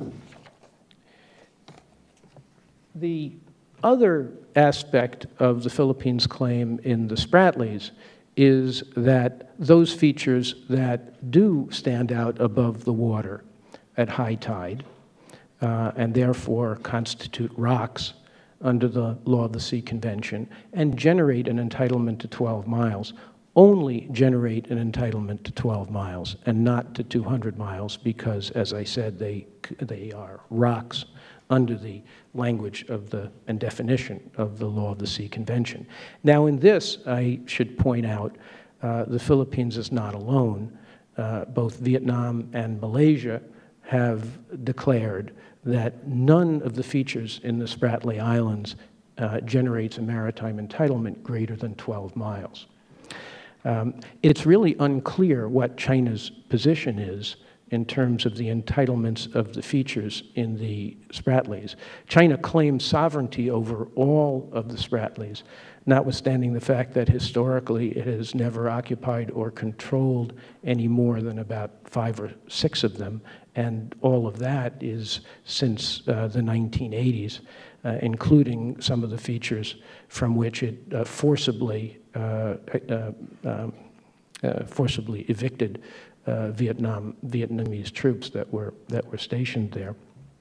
the other aspect of the Philippines' claim in the Spratlys is that those features that do stand out above the water at high tide uh, and therefore constitute rocks under the Law of the Sea Convention and generate an entitlement to twelve miles, only generate an entitlement to twelve miles and not to two hundred miles because, as I said, they, they are rocks under the language of the, and definition of the Law of the Sea Convention. Now in this, I should point out, uh, the Philippines is not alone. uh, both Vietnam and Malaysia have declared that none of the features in the Spratly Islands uh, generates a maritime entitlement greater than twelve miles. Um, it's really unclear what China's position is in terms of the entitlements of the features in the Spratlys. China claims sovereignty over all of the Spratlys, notwithstanding the fact that historically it has never occupied or controlled any more than about five or six of them, and all of that is since uh, the nineteen eighties, uh, including some of the features from which it uh, forcibly, uh, uh, um, uh, forcibly evicted Uh, Vietnam, Vietnamese troops that were, that were stationed there.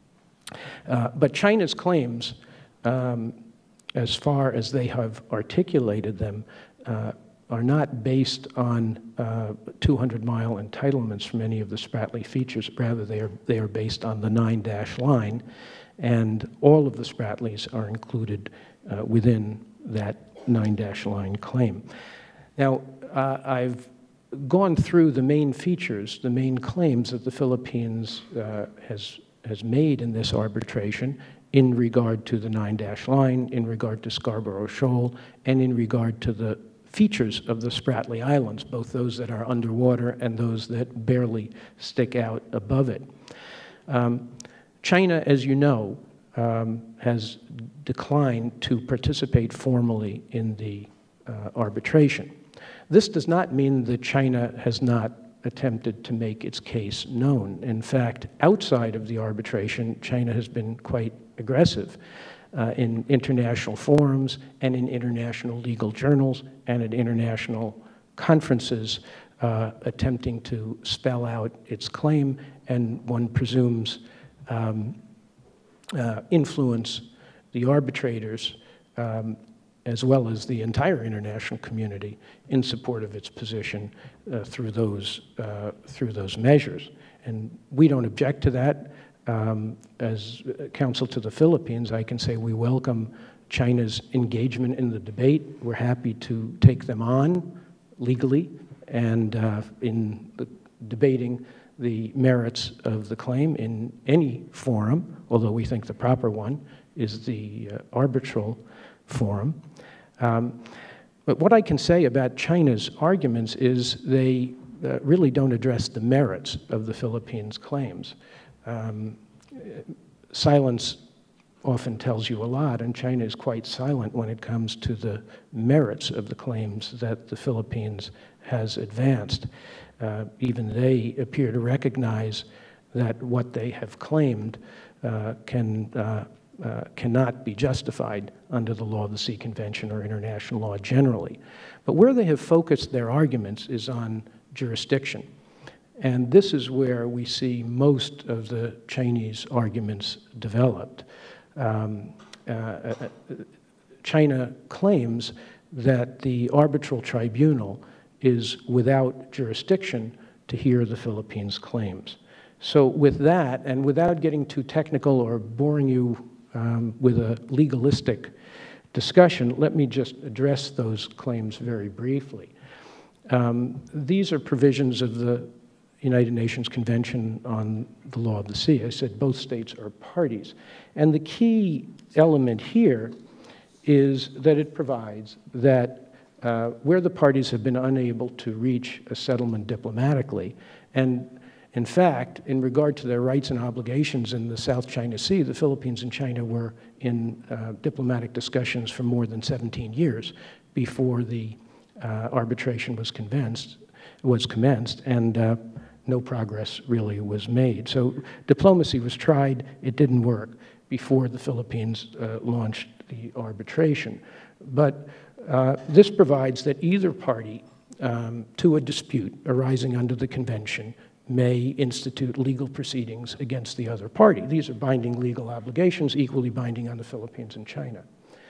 Uh, but China's claims, um, as far as they have articulated them, uh, are not based on uh, two hundred mile entitlements from any of the Spratly features. Rather, they are, they are based on the nine dash line, and all of the Spratlys are included uh, within that nine dash line claim. Now, uh, I've gone through the main features, the main claims that the Philippines uh, has, has made in this arbitration in regard to the nine dash line, in regard to Scarborough Shoal, and in regard to the features of the Spratly Islands, both those that are underwater and those that barely stick out above it. Um, China, as you know, um, has declined to participate formally in the uh, arbitration. This does not mean that China has not attempted to make its case known. In fact, outside of the arbitration, China has been quite aggressive uh, in international forums and in international legal journals and at international conferences uh, attempting to spell out its claim and, one presumes, um, uh, influence the arbitrators um, as well as the entire international community in support of its position uh, through those, uh, through those measures. And we don't object to that. Um, as counsel to the Philippines, I can say we welcome China's engagement in the debate. We're happy to take them on legally and uh, in the, debating the merits of the claim in any forum, although we think the proper one is the uh, arbitral forum. Um, but what I can say about China's arguments is they uh, really don't address the merits of the Philippines' claims. Um, silence often tells you a lot, and China is quite silent when it comes to the merits of the claims that the Philippines has advanced. Uh, even they appear to recognize that what they have claimed uh, can uh, Uh, cannot be justified under the law of the sea convention or international law generally. But where they have focused their arguments is on jurisdiction. And this is where we see most of the Chinese arguments developed. Um, uh, China claims that the arbitral tribunal is without jurisdiction to hear the Philippines' claims. So with that, and without getting too technical or boring you Um, with a legalistic discussion, let me just address those claims very briefly. Um, these are provisions of the United Nations Convention on the Law of the Sea. I said both states are parties. And the key element here is that it provides that uh, where the parties have been unable to reach a settlement diplomatically, and in fact, in regard to their rights and obligations in the South China Sea, the Philippines and China were in uh, diplomatic discussions for more than seventeen years before the uh, arbitration was commenced, was commenced, and uh, no progress really was made. So diplomacy was tried, it didn't work before the Philippines uh, launched the arbitration. But uh, this provides that either party um, to a dispute arising under the convention may institute legal proceedings against the other party. These are binding legal obligations, equally binding on the Philippines and China.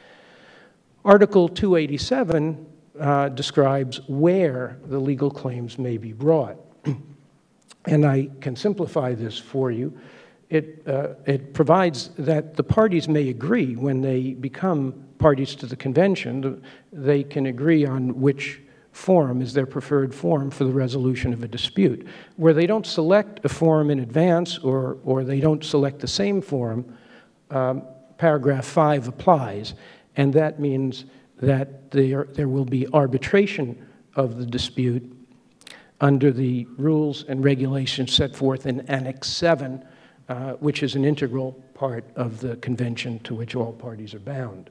Article two eighty-seven uh, describes where the legal claims may be brought. And I can simplify this for you. It, uh, it provides that the parties may agree when they become parties to the convention, they can agree on which forum is their preferred forum for the resolution of a dispute. Where they don't select a forum in advance, or, or they don't select the same forum, um, paragraph five applies, and that means that there, there will be arbitration of the dispute under the rules and regulations set forth in Annex seven, uh, which is an integral part of the convention to which all parties are bound.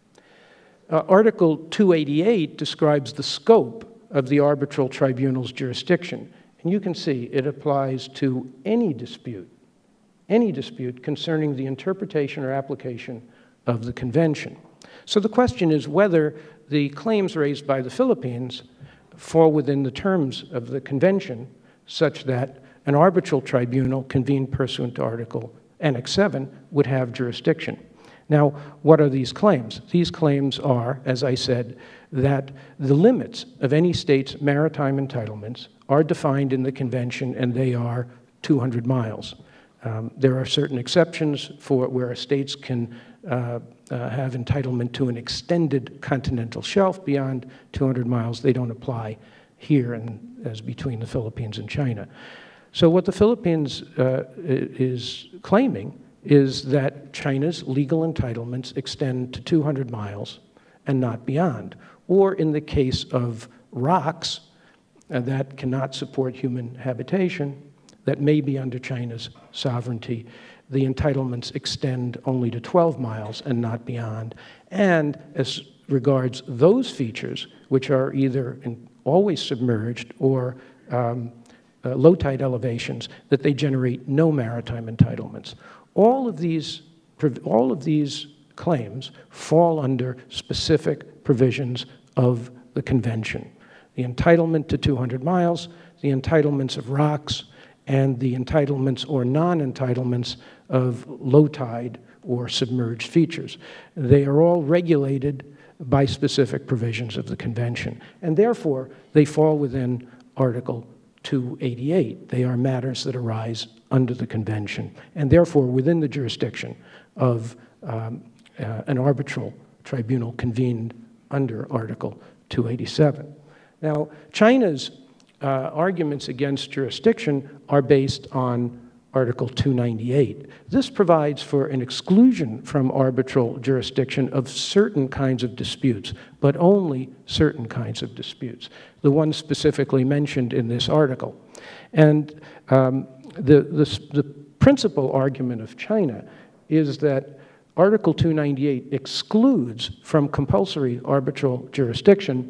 Uh, Article two eighty-eight describes the scope of the arbitral tribunal's jurisdiction, and you can see it applies to any dispute, any dispute concerning the interpretation or application of the convention. So the question is whether the claims raised by the Philippines fall within the terms of the convention such that an arbitral tribunal convened pursuant to Article Annex seven would have jurisdiction. Now, what are these claims? These claims are, as I said, that the limits of any state's maritime entitlements are defined in the convention, and they are two hundred miles. Um, there are certain exceptions for where states can uh, uh, have entitlement to an extended continental shelf beyond two hundred miles. They don't apply here and as between the Philippines and China. So what the Philippines uh, is claiming is that China's legal entitlements extend to two hundred miles and not beyond. Or in the case of rocks uh, that cannot support human habitation, that may be under China's sovereignty, the entitlements extend only to twelve miles and not beyond. And as regards those features, which are either in, always submerged or um, uh, low tide elevations, that they generate no maritime entitlements. All of these, all of these claims fall under specific provisions of the convention. The entitlement to two hundred miles, the entitlements of rocks, and the entitlements or non-entitlements of low tide or submerged features. They are all regulated by specific provisions of the convention, and therefore they fall within Article two eighty-eight. They are matters that arise under the convention, and therefore within the jurisdiction of um, uh, an arbitral tribunal convened under Article two eighty-seven. Now, China's uh, arguments against jurisdiction are based on Article two ninety-eight. This provides for an exclusion from arbitral jurisdiction of certain kinds of disputes, but only certain kinds of disputes, the ones specifically mentioned in this article. And um, the, the, the principal argument of China is that Article two ninety-eight excludes from compulsory arbitral jurisdiction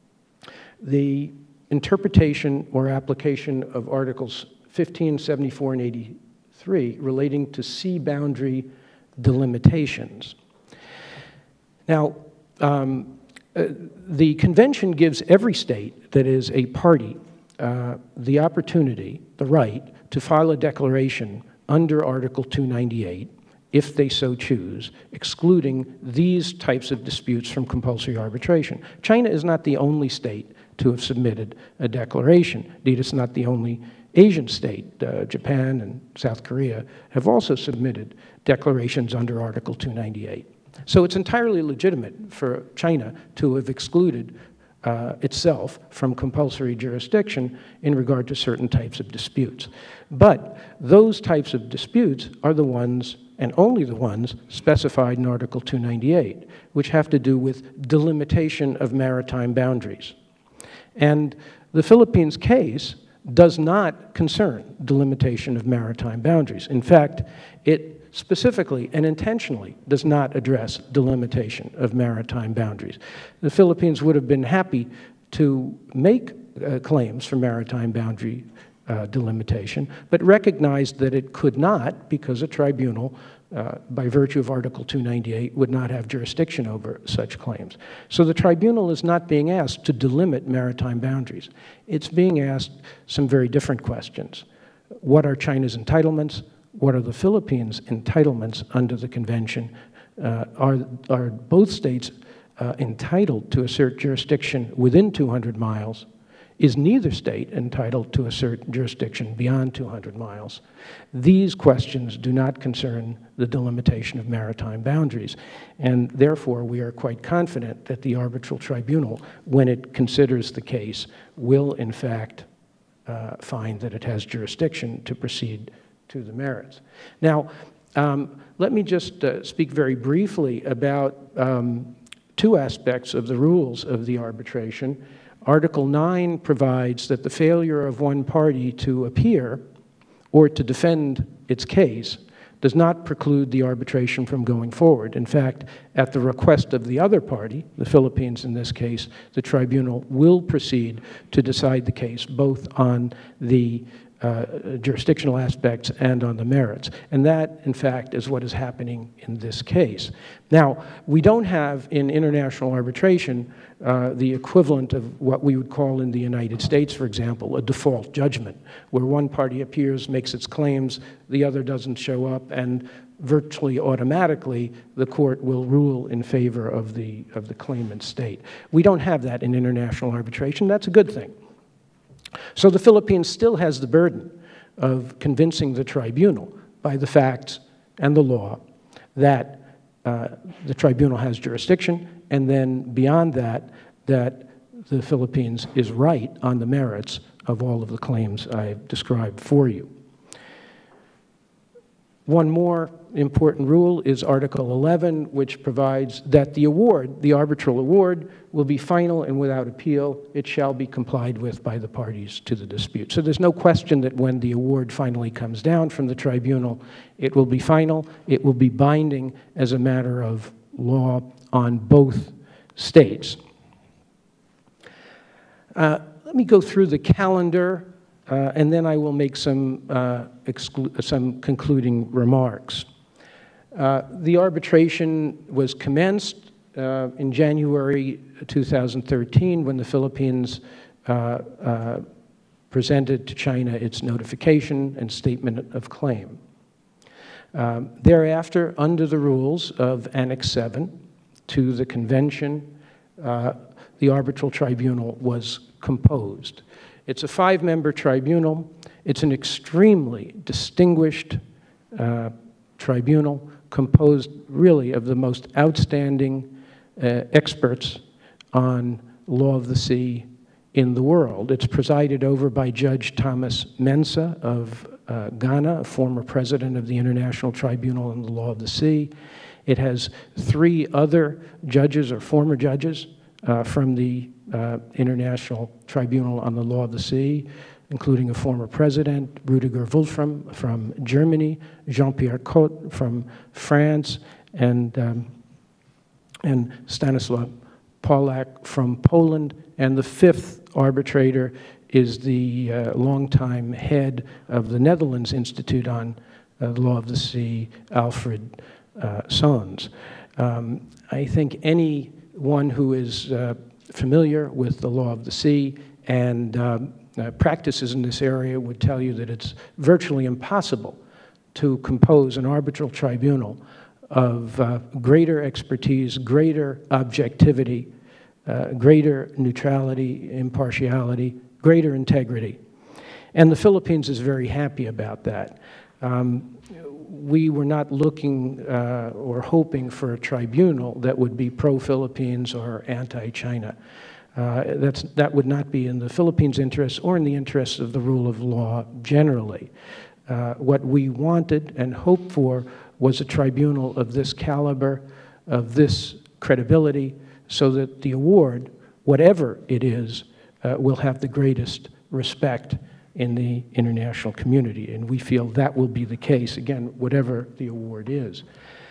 the interpretation or application of Articles fifteen, seventy-four, and eighty-three relating to sea boundary delimitations. Now, um, uh, the convention gives every state that is a party uh, the opportunity, the right, to file a declaration under Article two ninety-eight, if they so choose, excluding these types of disputes from compulsory arbitration. China is not the only state to have submitted a declaration. Indeed, it's not the only Asian state. Uh, Japan and South Korea have also submitted declarations under Article two ninety-eight. So it's entirely legitimate for China to have excluded uh, itself from compulsory jurisdiction in regard to certain types of disputes. But those types of disputes are the ones, and only the ones, specified in Article two ninety-eight, which have to do with delimitation of maritime boundaries. And the Philippines case does not concern delimitation of maritime boundaries. In fact, it specifically and intentionally does not address delimitation of maritime boundaries. The Philippines would have been happy to make uh, claims for maritime boundary uh, delimitation, but recognized that it could not because a tribunal, uh, by virtue of Article two ninety-eight, would not have jurisdiction over such claims. So the tribunal is not being asked to delimit maritime boundaries. It's being asked some very different questions. What are China's entitlements? What are the Philippines' entitlements under the convention? Uh, are, are both states uh, entitled to assert jurisdiction within two hundred miles? is neither state entitled to assert jurisdiction beyond two hundred miles. These questions do not concern the delimitation of maritime boundaries, and therefore we are quite confident that the arbitral tribunal, when it considers the case, will in fact uh, find that it has jurisdiction to proceed to the merits. Now, um, let me just uh, speak very briefly about um, two aspects of the rules of the arbitration. Article nine provides that the failure of one party to appear or to defend its case does not preclude the arbitration from going forward. In fact, at the request of the other party, the Philippines in this case, the tribunal will proceed to decide the case both on the uh, jurisdictional aspects and on the merits. And that, in fact, is what is happening in this case. Now, we don't have in international arbitration Uh, the equivalent of what we would call in the United States, for example, a default judgment, where one party appears, makes its claims, the other doesn't show up, and virtually automatically the court will rule in favor of the, of the claimant state. We don't have that in international arbitration. That's a good thing. So the Philippines still has the burden of convincing the tribunal by the facts and the law that uh, the tribunal has jurisdiction, and then beyond that, that the Philippines is right on the merits of all of the claims I've described for you. One more important rule is Article eleven, which provides that the award, the arbitral award, will be final and without appeal. It shall be complied with by the parties to the dispute. So there's no question that when the award finally comes down from the tribunal, it will be final, it will be binding as a matter of law on both states. Uh, let me go through the calendar, uh, and then I will make some, uh, some concluding remarks. Uh, the arbitration was commenced uh, in January two thousand thirteen when the Philippines uh, uh, presented to China its notification and statement of claim. Um, thereafter, under the rules of Annex seven to the convention, uh, the arbitral tribunal was composed. It's a five-member tribunal. It's an extremely distinguished uh, tribunal composed really of the most outstanding uh, experts on law of the sea in the world. It's presided over by Judge Thomas Mensah of uh, Ghana, a former president of the International Tribunal on the Law of the Sea. It has three other judges or former judges uh, from the uh, International Tribunal on the Law of the Sea, including a former president, Rudiger Wolfram from Germany, Jean-Pierre Cotte from France, and, um, and Stanislaw Polak from Poland. And the fifth arbitrator is the uh, longtime head of the Netherlands Institute on uh, the Law of the Sea, Alfred uh, Soens. Um, I think anyone who is uh, familiar with the law of the sea and um, uh, practices in this area would tell you that it's virtually impossible to compose an arbitral tribunal of uh, greater expertise, greater objectivity, uh, greater neutrality, impartiality, greater integrity. And the Philippines is very happy about that. Um, we were not looking uh, or hoping for a tribunal that would be pro-Philippines or anti-China. Uh, that's, that would not be in the Philippines' interests or in the interests of the rule of law generally. Uh, what we wanted and hoped for was a tribunal of this caliber, of this credibility, so that the award, whatever it is, uh, will have the greatest respect in the international community. And we feel that will be the case, again, whatever the award is.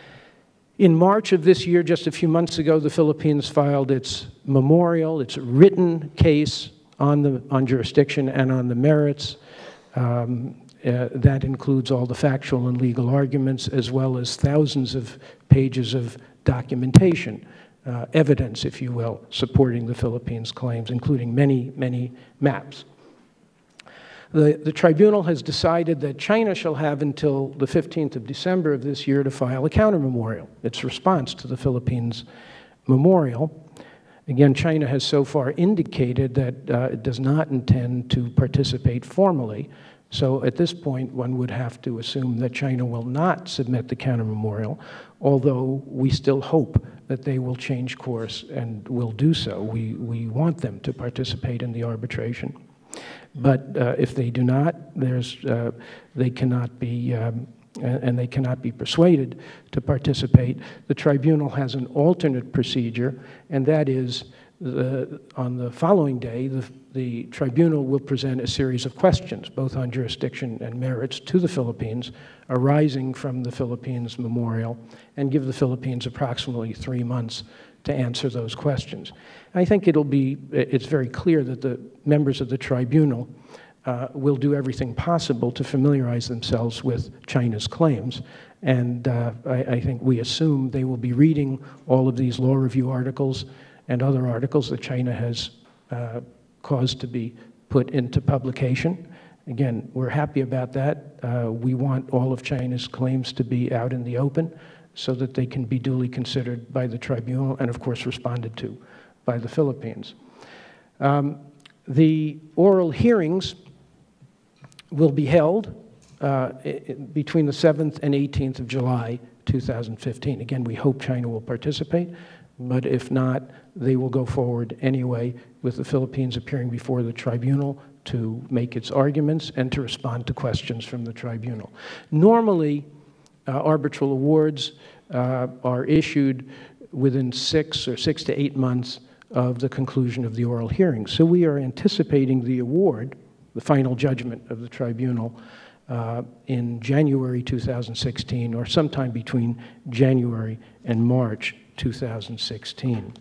In March of this year, just a few months ago, the Philippines filed its memorial, its written case on, the, on jurisdiction and on the merits. Um, uh, that includes all the factual and legal arguments, as well as thousands of pages of documentation, uh, evidence, if you will, supporting the Philippines' claims, including many, many maps. The, the tribunal has decided that China shall have until the fifteenth of December of this year to file a counter-memorial, its response to the Philippines memorial. Again, China has so far indicated that uh, it does not intend to participate formally. So at this point, one would have to assume that China will not submit the counter-memorial, although we still hope that they will change course and will do so. We, we want them to participate in the arbitration. But uh, if they do not, there's, uh, they cannot be, um, and they cannot be persuaded to participate. The tribunal has an alternate procedure, and that is the, on the following day, the, the tribunal will present a series of questions, both on jurisdiction and merits, to the Philippines, arising from the Philippines memorial, and give the Philippines approximately three months to answer those questions. I think it'll be, it's very clear that the members of the tribunal uh, will do everything possible to familiarize themselves with China's claims. And uh, I, I think we assume they will be reading all of these law review articles and other articles that China has uh, caused to be put into publication. Again, we're happy about that. Uh, we want all of China's claims to be out in the open so that they can be duly considered by the tribunal and, of course, responded to by the Philippines. Um, the oral hearings will be held uh, between the seventh and eighteenth of July, two thousand fifteen. Again, we hope China will participate, but if not, they will go forward anyway, with the Philippines appearing before the tribunal to make its arguments and to respond to questions from the tribunal. Normally, uh, arbitral awards uh, are issued within six or six to eight months of the conclusion of the oral hearing. So we are anticipating the award, the final judgment of the tribunal, uh, in January two thousand sixteen, or sometime between January and March two thousand sixteen.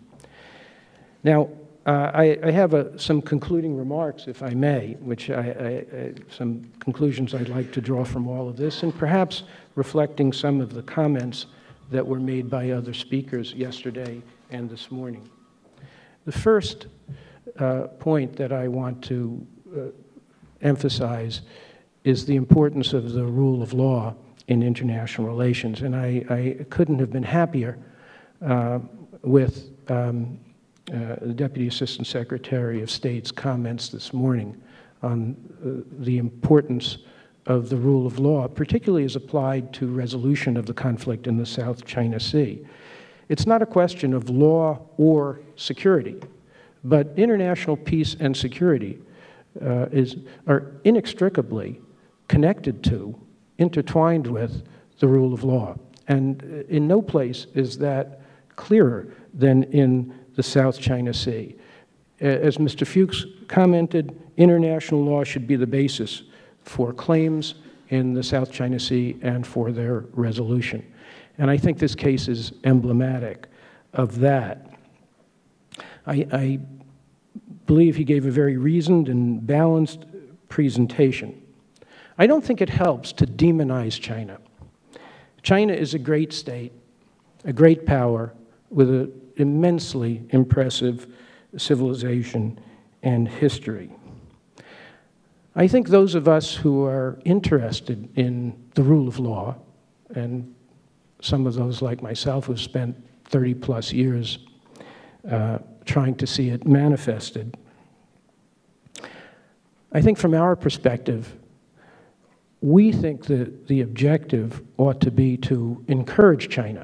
Now, uh, I, I have a, some concluding remarks, if I may, which I, I, I, some conclusions I'd like to draw from all of this, and perhaps reflecting some of the comments that were made by other speakers yesterday and this morning. The first uh, point that I want to uh, emphasize is the importance of the rule of law in international relations. And I, I couldn't have been happier uh, with um, uh, the Deputy Assistant Secretary of State's comments this morning on uh, the importance of the rule of law, particularly as applied to resolution of the conflict in the South China Sea. It's not a question of law or security, but international peace and security uh, is, are inextricably connected to, intertwined with the rule of law. And in no place is that clearer than in the South China Sea. As Mister Fuchs commented, international law should be the basis for claims in the South China Sea and for their resolution. And I think this case is emblematic of that. I, I believe he gave a very reasoned and balanced presentation. I don't think it helps to demonize China. China is a great state, a great power with an immensely impressive civilization and history. I think those of us who are interested in the rule of law, and some of those like myself who spent thirty plus years uh, trying to see it manifested, I think from our perspective, we think that the objective ought to be to encourage China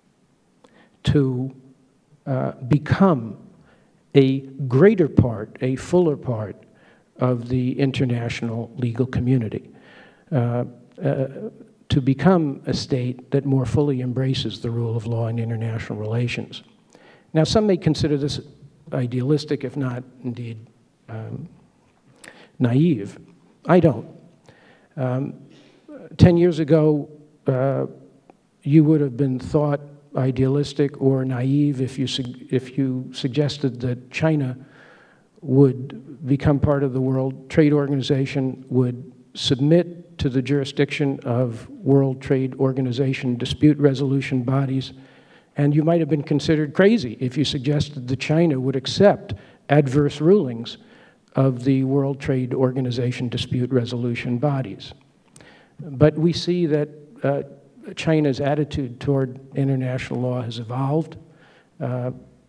to uh, become a greater part, a fuller part of the international legal community, uh, uh, to become a state that more fully embraces the rule of law in international relations. Now, some may consider this idealistic, if not indeed um, naive. I don't. Um, ten years ago, uh, you would have been thought idealistic or naive if you, if you suggested that China would become part of the World Trade Organization, would submit to the jurisdiction of World Trade Organization dispute resolution bodies, and you might have been considered crazy if you suggested that China would accept adverse rulings of the World Trade Organization dispute resolution bodies. But we see that uh, China's attitude toward international law has evolved. Uh,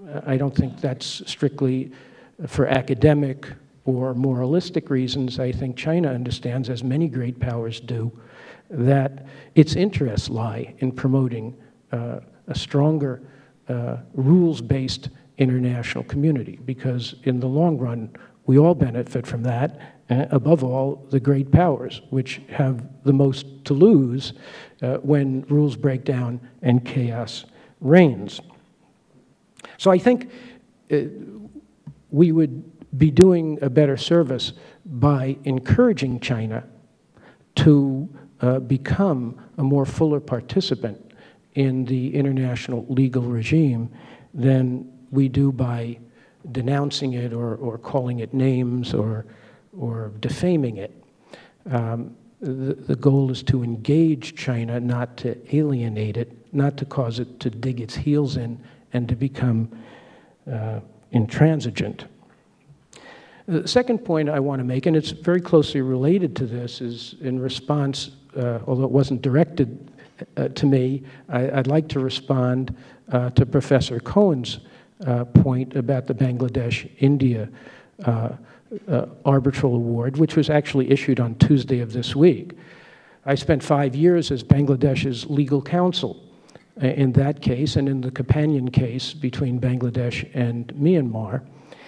I don't think that's strictly for academic or moralistic reasons. I think China understands, as many great powers do, that its interests lie in promoting uh, a stronger uh, rules-based international community, because in the long run, we all benefit from that, uh, above all, the great powers, which have the most to lose uh, when rules break down and chaos reigns. So I think uh, we would be doing a better service by encouraging China to uh, become a more fuller participant in the international legal regime than we do by denouncing it or, or calling it names or, or defaming it. Um, the, the goal is to engage China, not to alienate it, not to cause it to dig its heels in and to become uh, intransigent. The second point I want to make, and it's very closely related to this, is in response, uh, although it wasn't directed uh, to me, I, I'd like to respond uh, to Professor Cohen's uh, point about the Bangladesh-India uh, uh, arbitral award, which was actually issued on Tuesday of this week. I spent five years as Bangladesh's legal counsel in that case and in the companion case between Bangladesh and Myanmar.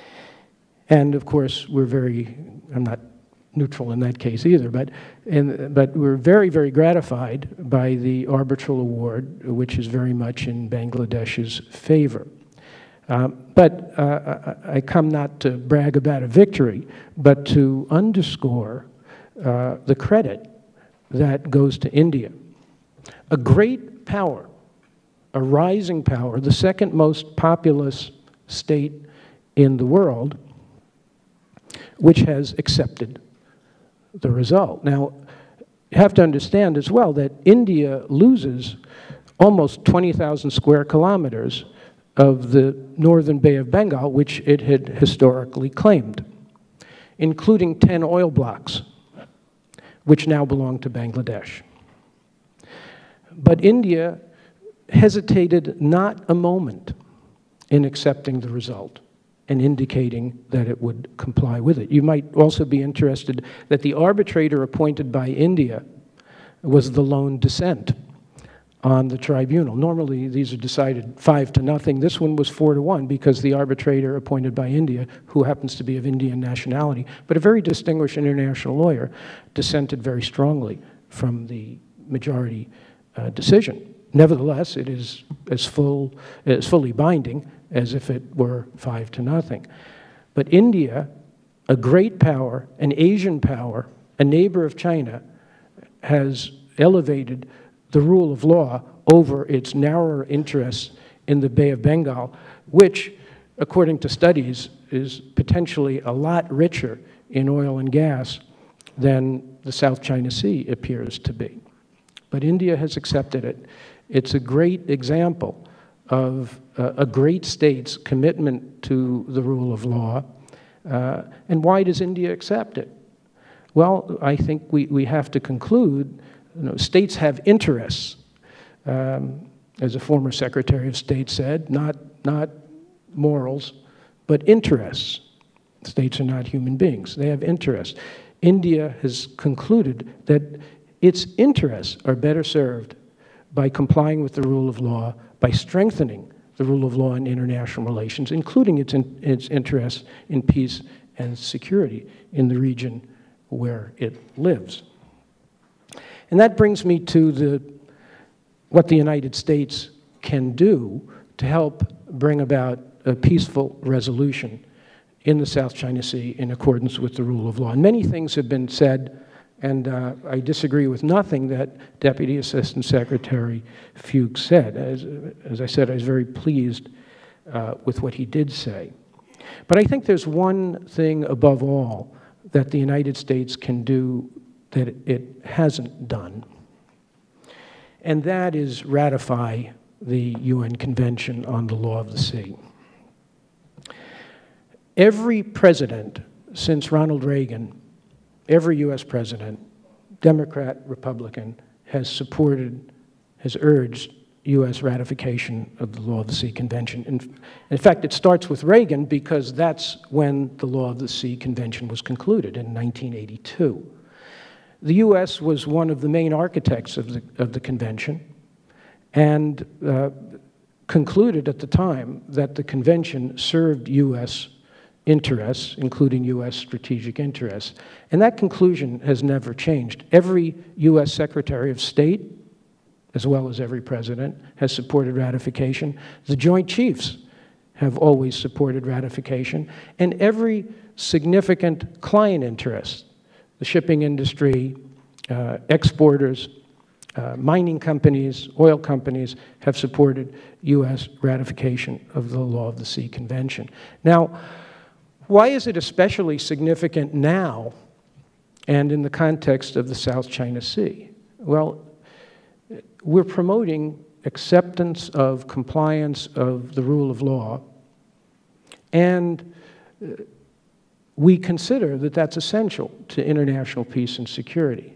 And of course, we're very, I'm not neutral in that case either, but, in, but we're very, very gratified by the arbitral award, which is very much in Bangladesh's favor. Um, but uh, I come not to brag about a victory, but to underscore uh, the credit that goes to India. A great power, a rising power, the second most populous state in the world, which has accepted the result. Now, you have to understand as well that India loses almost twenty thousand square kilometers of the northern Bay of Bengal, which it had historically claimed, including ten oil blocks, which now belong to Bangladesh. But India hesitated not a moment in accepting the result and indicating that it would comply with it. You might also be interested that the arbitrator appointed by India was the lone dissent on the tribunal. Normally, these are decided five to nothing. This one was four to one because the arbitrator appointed by India, who happens to be of Indian nationality, but a very distinguished international lawyer, dissented very strongly from the majority uh, decision. Nevertheless, it is as full, as fully binding as if it were five to nothing. But India, a great power, an Asian power, a neighbor of China, has elevated the rule of law over its narrower interests in the Bay of Bengal, which, according to studies, is potentially a lot richer in oil and gas than the South China Sea appears to be. But India has accepted it. It's a great example of uh, a great state's commitment to the rule of law. Uh, and why does India accept it? Well, I think we, we have to conclude, you know, states have interests. Um, as a former Secretary of State said, not, not morals, but interests. States are not human beings. They have interests. India has concluded that its interests are better served by complying with the rule of law, by strengthening the rule of law in international relations, including its, in, its interests in peace and security in the region where it lives. And that brings me to the, what the United States can do to help bring about a peaceful resolution in the South China Sea in accordance with the rule of law. And many things have been said, and uh, I disagree with nothing that Deputy Assistant Secretary Fuchs said. As, as I said, I was very pleased uh, with what he did say. But I think there's one thing above all that the United States can do that it hasn't done, and that is ratify the U N Convention on the Law of the Sea. Every president since Ronald Reagan, every U S president, Democrat, Republican, has supported, has urged U S ratification of the Law of the Sea Convention. In, in fact, it starts with Reagan because that's when the Law of the Sea Convention was concluded in nineteen eighty-two. The U S was one of the main architects of the, of the convention and uh, concluded at the time that the convention served U S interests, including U S strategic interests. And that conclusion has never changed. Every U S Secretary of State, as well as every president, has supported ratification. The Joint Chiefs have always supported ratification. And every significant client interest, the shipping industry, uh, exporters, uh, mining companies, oil companies, have supported U S ratification of the Law of the Sea Convention. Now, why is it especially significant now and in the context of the South China Sea? Well, we're promoting acceptance of compliance of the rule of law, and we consider that that's essential to international peace and security.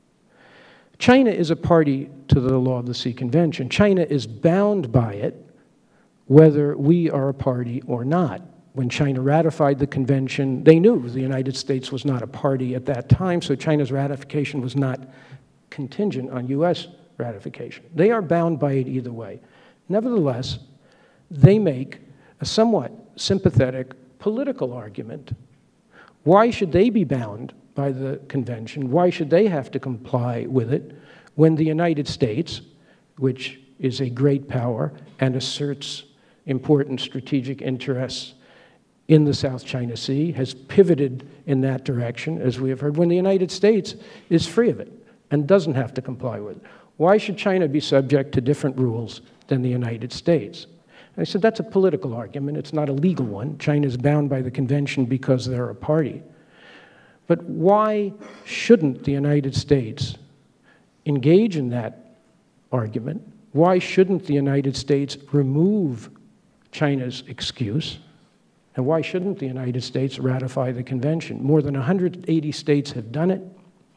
China is a party to the Law of the Sea Convention. China is bound by it, whether we are a party or not. When China ratified the convention, they knew the United States was not a party at that time, so China's ratification was not contingent on U S ratification. They are bound by it either way. Nevertheless, they make a somewhat sympathetic political argument. Why should they be bound by the convention? Why should they have to comply with it when the United States, which is a great power and asserts important strategic interests in the South China Sea, has pivoted in that direction, as we have heard, when the United States is free of it and doesn't have to comply with it? Why should China be subject to different rules than the United States? And I said, that's a political argument. It's not a legal one. China is bound by the convention because they're a party. But why shouldn't the United States engage in that argument? Why shouldn't the United States remove China's excuse? And why shouldn't the United States ratify the convention? More than one hundred eighty states have done it.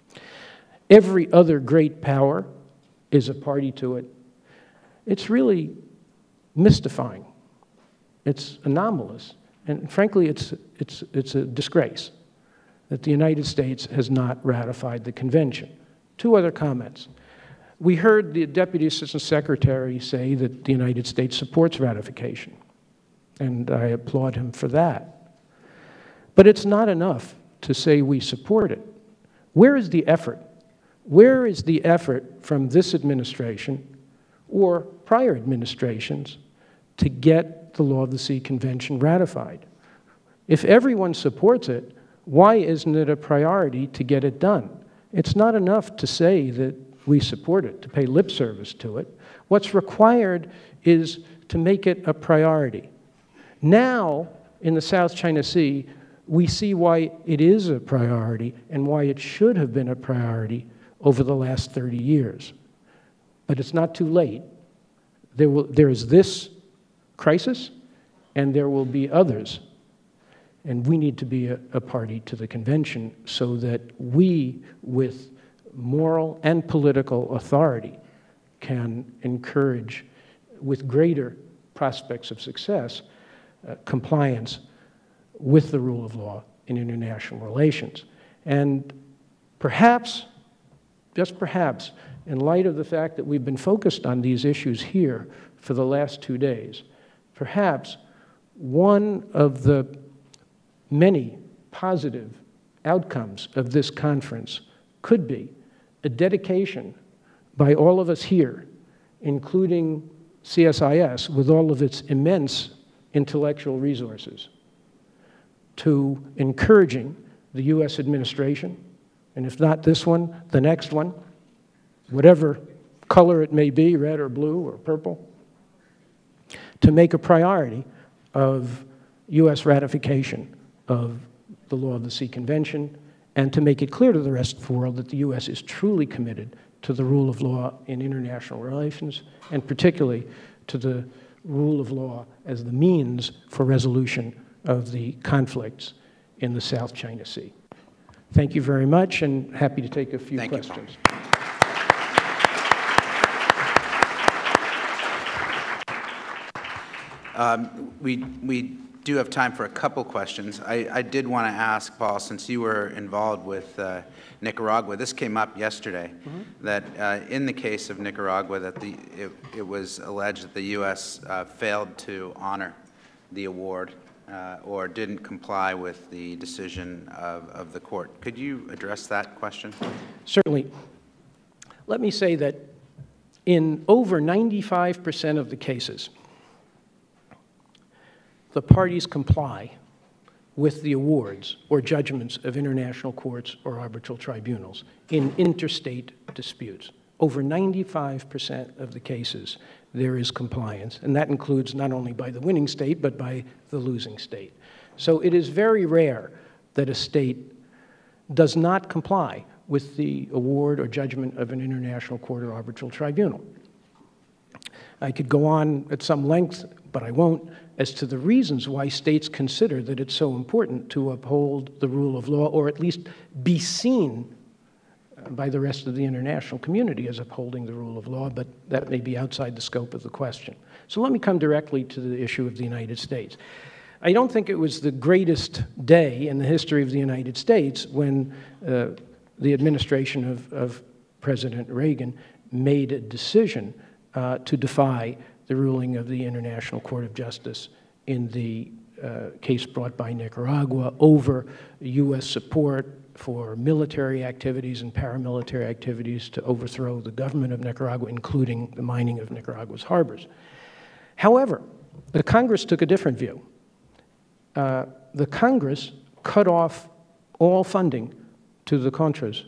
Every other great power is a party to it. It's really mystifying. It's anomalous. And frankly, it's, it's, it's a disgrace that the United States has not ratified the convention. Two other comments. We heard the Deputy Assistant Secretary say that the United States supports ratification, and I applaud him for that. But it's not enough to say we support it. Where is the effort? Where is the effort from this administration or prior administrations to get the Law of the Sea Convention ratified? If everyone supports it, why isn't it a priority to get it done? It's not enough to say that we support it, to pay lip service to it. What's required is to make it a priority. Now, in the South China Sea, we see why it is a priority and why it should have been a priority over the last thirty years. But it's not too late. There, will, there is this crisis, and there will be others. And we need to be a, a party to the convention so that we, with moral and political authority, can encourage, with greater prospects of success, uh, compliance with the rule of law in international relations. And perhaps, just perhaps, in light of the fact that we've been focused on these issues here for the last two days, perhaps one of the many positive outcomes of this conference could be a dedication by all of us here, including C S I S, with all of its immense intellectual resources, to encouraging the U S administration, and if not this one, the next one, whatever color it may be, red or blue or purple, to make a priority of U S ratification of the Law of the Sea Convention, and to make it clear to the rest of the world that the U S is truly committed to the rule of law in international relations, and particularly to the rule of law as the means for resolution of the conflicts in the South China Sea. Thank you very much, and happy to take a few Thank questions. You. Um, we, we do have time for a couple questions. I, I did want to ask, Paul, since you were involved with uh, Nicaragua, this came up yesterday, mm-hmm. that uh, in the case of Nicaragua, that the, it, it was alleged that the U S uh, failed to honor the award uh, or didn't comply with the decision of, of the court. Could you address that question? Certainly. Let me say that in over ninety-five percent of the cases, the parties comply with the awards or judgments of international courts or arbitral tribunals in interstate disputes. Over ninety-five percent of the cases, there is compliance, and that includes not only by the winning state, but by the losing state. So it is very rare that a state does not comply with the award or judgment of an international court or arbitral tribunal. I could go on at some length, but I won't, as to the reasons why states consider that it's so important to uphold the rule of law, or at least be seen by the rest of the international community as upholding the rule of law, but that may be outside the scope of the question. So let me come directly to the issue of the United States. I don't think it was the greatest day in the history of the United States when uh, the administration of, of President Reagan made a decision uh, to defy the ruling of the International Court of Justice in the uh, case brought by Nicaragua over U S support for military activities and paramilitary activities to overthrow the government of Nicaragua, including the mining of Nicaragua's harbors. However, the Congress took a different view. Uh, the Congress cut off all funding to the Contras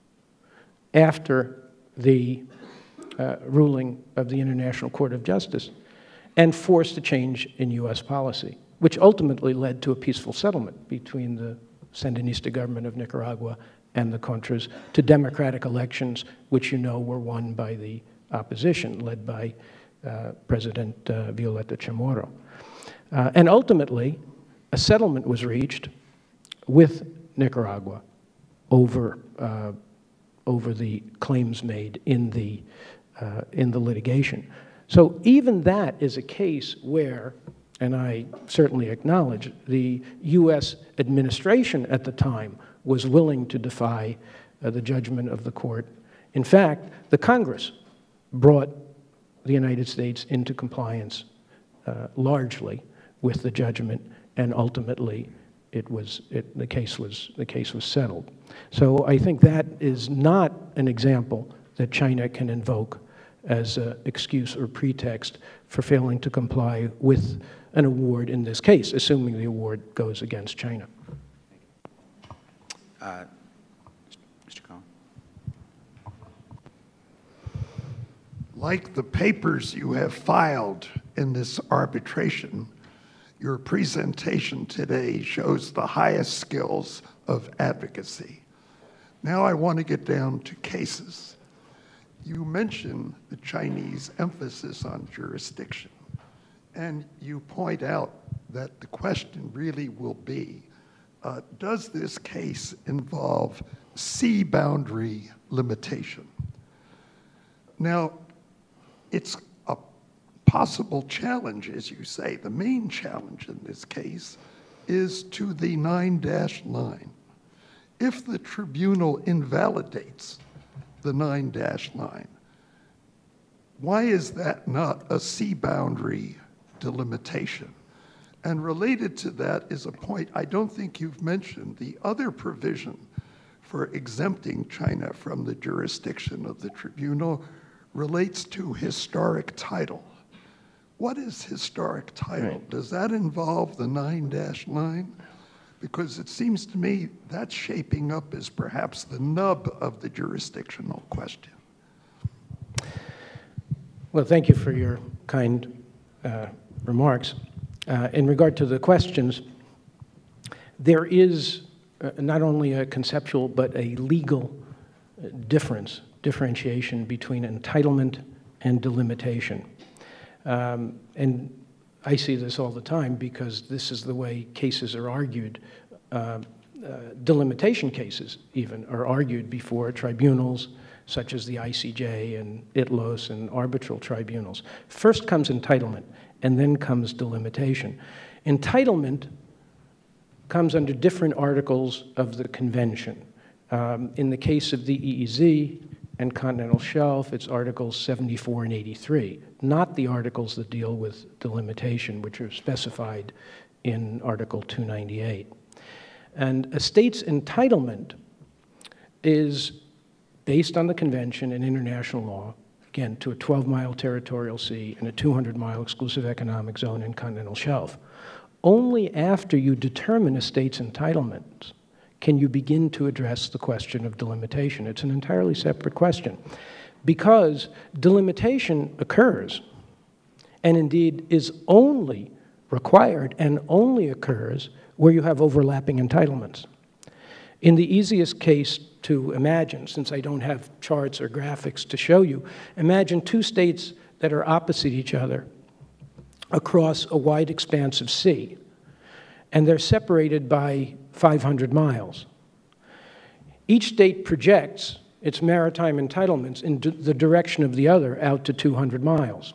after the uh, ruling of the International Court of Justice and forced a change in U S policy, which ultimately led to a peaceful settlement between the Sandinista government of Nicaragua and the Contras to democratic elections, which you know were won by the opposition, led by uh, President uh, Violeta Chamorro. Uh, and ultimately, a settlement was reached with Nicaragua over, uh, over the claims made in the, uh, in the litigation. So even that is a case where, and I certainly acknowledge, the U S administration at the time was willing to defy uh, the judgment of the court. In fact, the Congress brought the United States into compliance uh, largely with the judgment, and ultimately it was, it, the, case was, the case was settled. So I think that is not an example that China can invoke as an excuse or pretext for failing to comply with an award in this case, assuming the award goes against China. Uh, Mister Cohen. Like the papers you have filed in this arbitration, your presentation today shows the highest skills of advocacy. Now I want to get down to cases. You mentioned the Chinese emphasis on jurisdiction, and you point out that the question really will be, uh, does this case involve sea boundary limitation? Now, it's a possible challenge, as you say. The main challenge in this case is to the nine dash line. If the tribunal invalidates the nine dash line, why is that not a sea boundary delimitation? And related to that is a point I don't think you've mentioned. The other provision for exempting China from the jurisdiction of the tribunal relates to historic title. What is historic title? Right. Does that involve the nine dash line? Because it seems to me that's shaping up as perhaps the nub of the jurisdictional question. Well, thank you for your kind uh, remarks. Uh, in regard to the questions, there is uh, not only a conceptual but a legal difference, differentiation between entitlement and delimitation. Um, and I see this all the time because this is the way cases are argued. Uh, uh, delimitation cases, even, are argued before tribunals such as the I C J and I T L O S and arbitral tribunals. First comes entitlement. and then comes delimitation. Entitlement comes under different articles of the convention. Um, in the case of the E E Z and continental shelf, it's Articles seventy-four and eighty-three, not the articles that deal with delimitation, which are specified in Article two ninety-eight. And a state's entitlement is based on the convention and international law, again, to a twelve mile territorial sea and a two hundred mile exclusive economic zone and continental shelf. Only after you determine a state's entitlements can you begin to address the question of delimitation. It's an entirely separate question, because delimitation occurs, and indeed is only required and only occurs where you have overlapping entitlements. In the easiest case to imagine, since I don't have charts or graphics to show you, imagine two states that are opposite each other across a wide expanse of sea, and they're separated by five hundred miles. Each state projects its maritime entitlements in the direction of the other out to two hundred miles.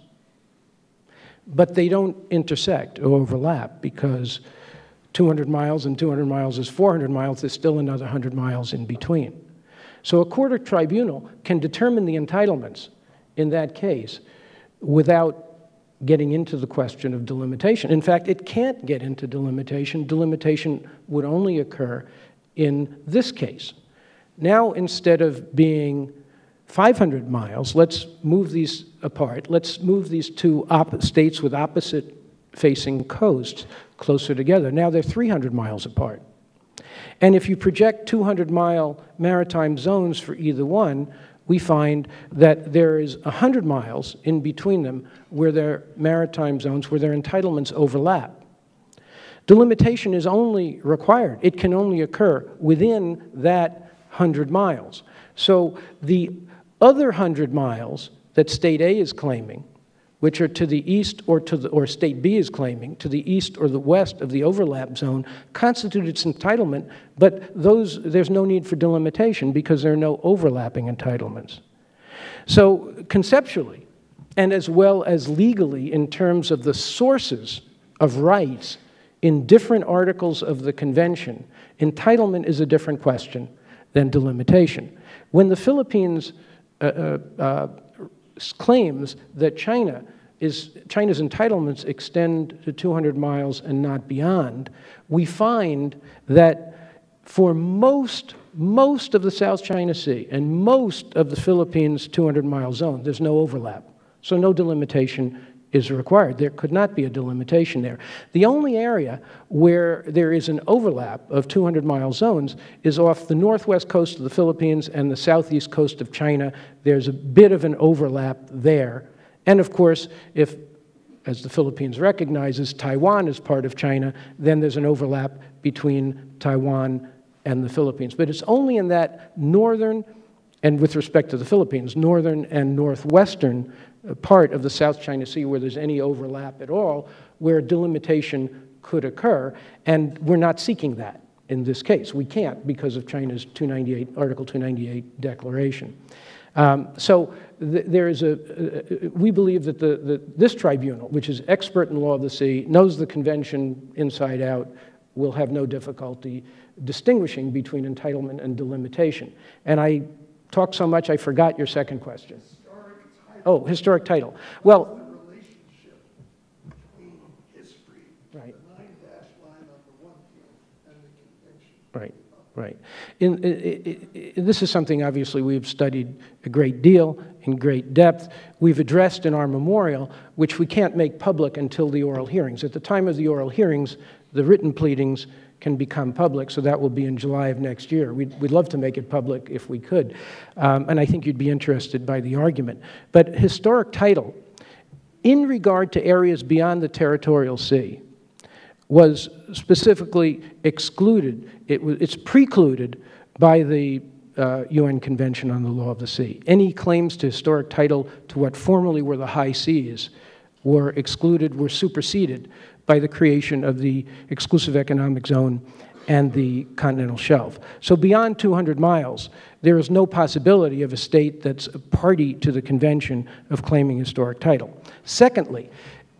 But they don't intersect or overlap, because two hundred miles and two hundred miles is four hundred miles. There's still another one hundred miles in between. So a court or tribunal can determine the entitlements in that case without getting into the question of delimitation. In fact, it can't get into delimitation. Delimitation would only occur in this case. Now, instead of being five hundred miles, let's move these apart. Let's move these two states with opposite facing coasts closer together. Now they're three hundred miles apart. And if you project two hundred mile maritime zones for either one, we find that there is one hundred miles in between them where their maritime zones, where their entitlements overlap. Delimitation is only required. It can only occur within that one hundred miles. So the other one hundred miles that State A is claiming, which are to the east or to the, or State B is claiming, to the east or the west of the overlap zone, constitute its entitlement, but those, there's no need for delimitation because there are no overlapping entitlements. So conceptually, and as well as legally in terms of the sources of rights in different articles of the convention, entitlement is a different question than delimitation. When the Philippines uh, uh, uh, claims that China is, China's entitlements extend to two hundred miles and not beyond, we find that for most, most of the South China Sea and most of the Philippines two hundred mile zone, there's no overlap. So no delimitation is required. There could not be a delimitation there. The only area where there is an overlap of two hundred mile zones is off the northwest coast of the Philippines and the southeast coast of China. There's a bit of an overlap there. And of course, if, as the Philippines recognizes, Taiwan is part of China, then there's an overlap between Taiwan and the Philippines. But it's only in that northern, and with respect to the Philippines, northern and northwestern part of the South China Sea where there's any overlap at all, where delimitation could occur, and we're not seeking that in this case. We can't because of China's two ninety-eight, Article two ninety-eight declaration. Um, so th there is a, uh, we believe that the, the, this tribunal, which is expert in law of the sea, knows the convention inside out, will have no difficulty distinguishing between entitlement and delimitation. And I talked so much I forgot your second question. Oh, historic title. Well, the relationship between history, right. the nine dash line on the one hand, and the convention. Right, right. In, in, in, this is something, obviously, we've studied a great deal, in great depth. We've addressed in our memorial, which we can't make public until the oral hearings. At the time of the oral hearings, the written pleadings can become public, so that will be in July of next year. We'd, we'd love to make it public if we could, um, and I think you'd be interested by the argument. But historic title, in regard to areas beyond the territorial sea, was specifically excluded. It was, it's precluded by the uh, U N Convention on the Law of the Sea. Any claims to historic title to what formerly were the high seas were excluded, were superseded by the creation of the exclusive economic zone and the continental shelf. So beyond two hundred miles, there is no possibility of a state that's a party to the convention of claiming historic title. Secondly,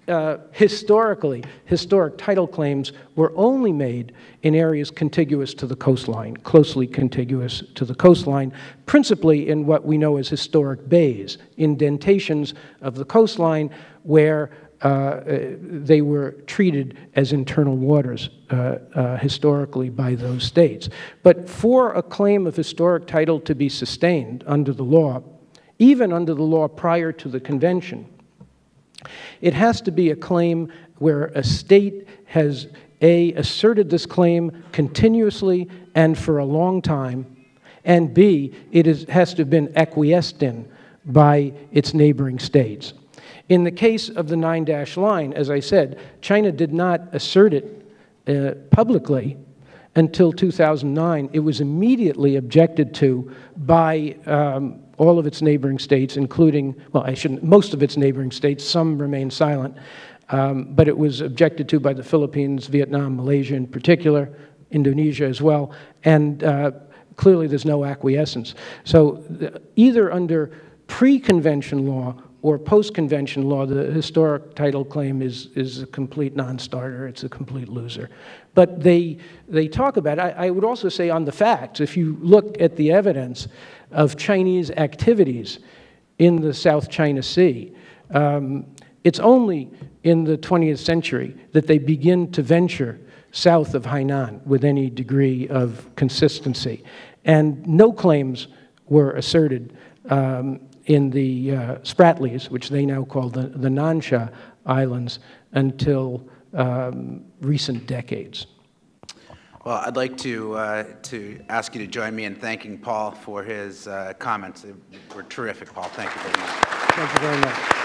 uh, historically, historic title claims were only made in areas contiguous to the coastline, closely contiguous to the coastline, principally in what we know as historic bays, indentations of the coastline where uh, they were treated as internal waters uh, uh, historically by those states. But for a claim of historic title to be sustained under the law, even under the law prior to the convention, it has to be a claim where a state has, A, asserted this claim continuously and for a long time, and B, it is, has to have been acquiesced in by its neighboring states. In the case of the nine-dash line, as I said, China did not assert it uh, publicly until two thousand nine. It was immediately objected to by um, all of its neighboring states, including, well, I shouldn't, most of its neighboring states, some remain silent, um, but it was objected to by the Philippines, Vietnam, Malaysia in particular, Indonesia as well, and uh, clearly there's no acquiescence. So the, either under pre-convention law or post-convention law, the historic title claim is, is a complete non-starter. It's a complete loser. But they, they talk about it. I, I would also say on the facts, if you look at the evidence of Chinese activities in the South China Sea, um, it's only in the twentieth century that they begin to venture south of Hainan with any degree of consistency. And no claims were asserted um, in the uh, Spratlys, which they now call the, the Nansha Islands, until um, recent decades. Well, I'd like to, uh, to ask you to join me in thanking Paul for his uh, comments. They were terrific, Paul. Thank you very much. Thank you very much.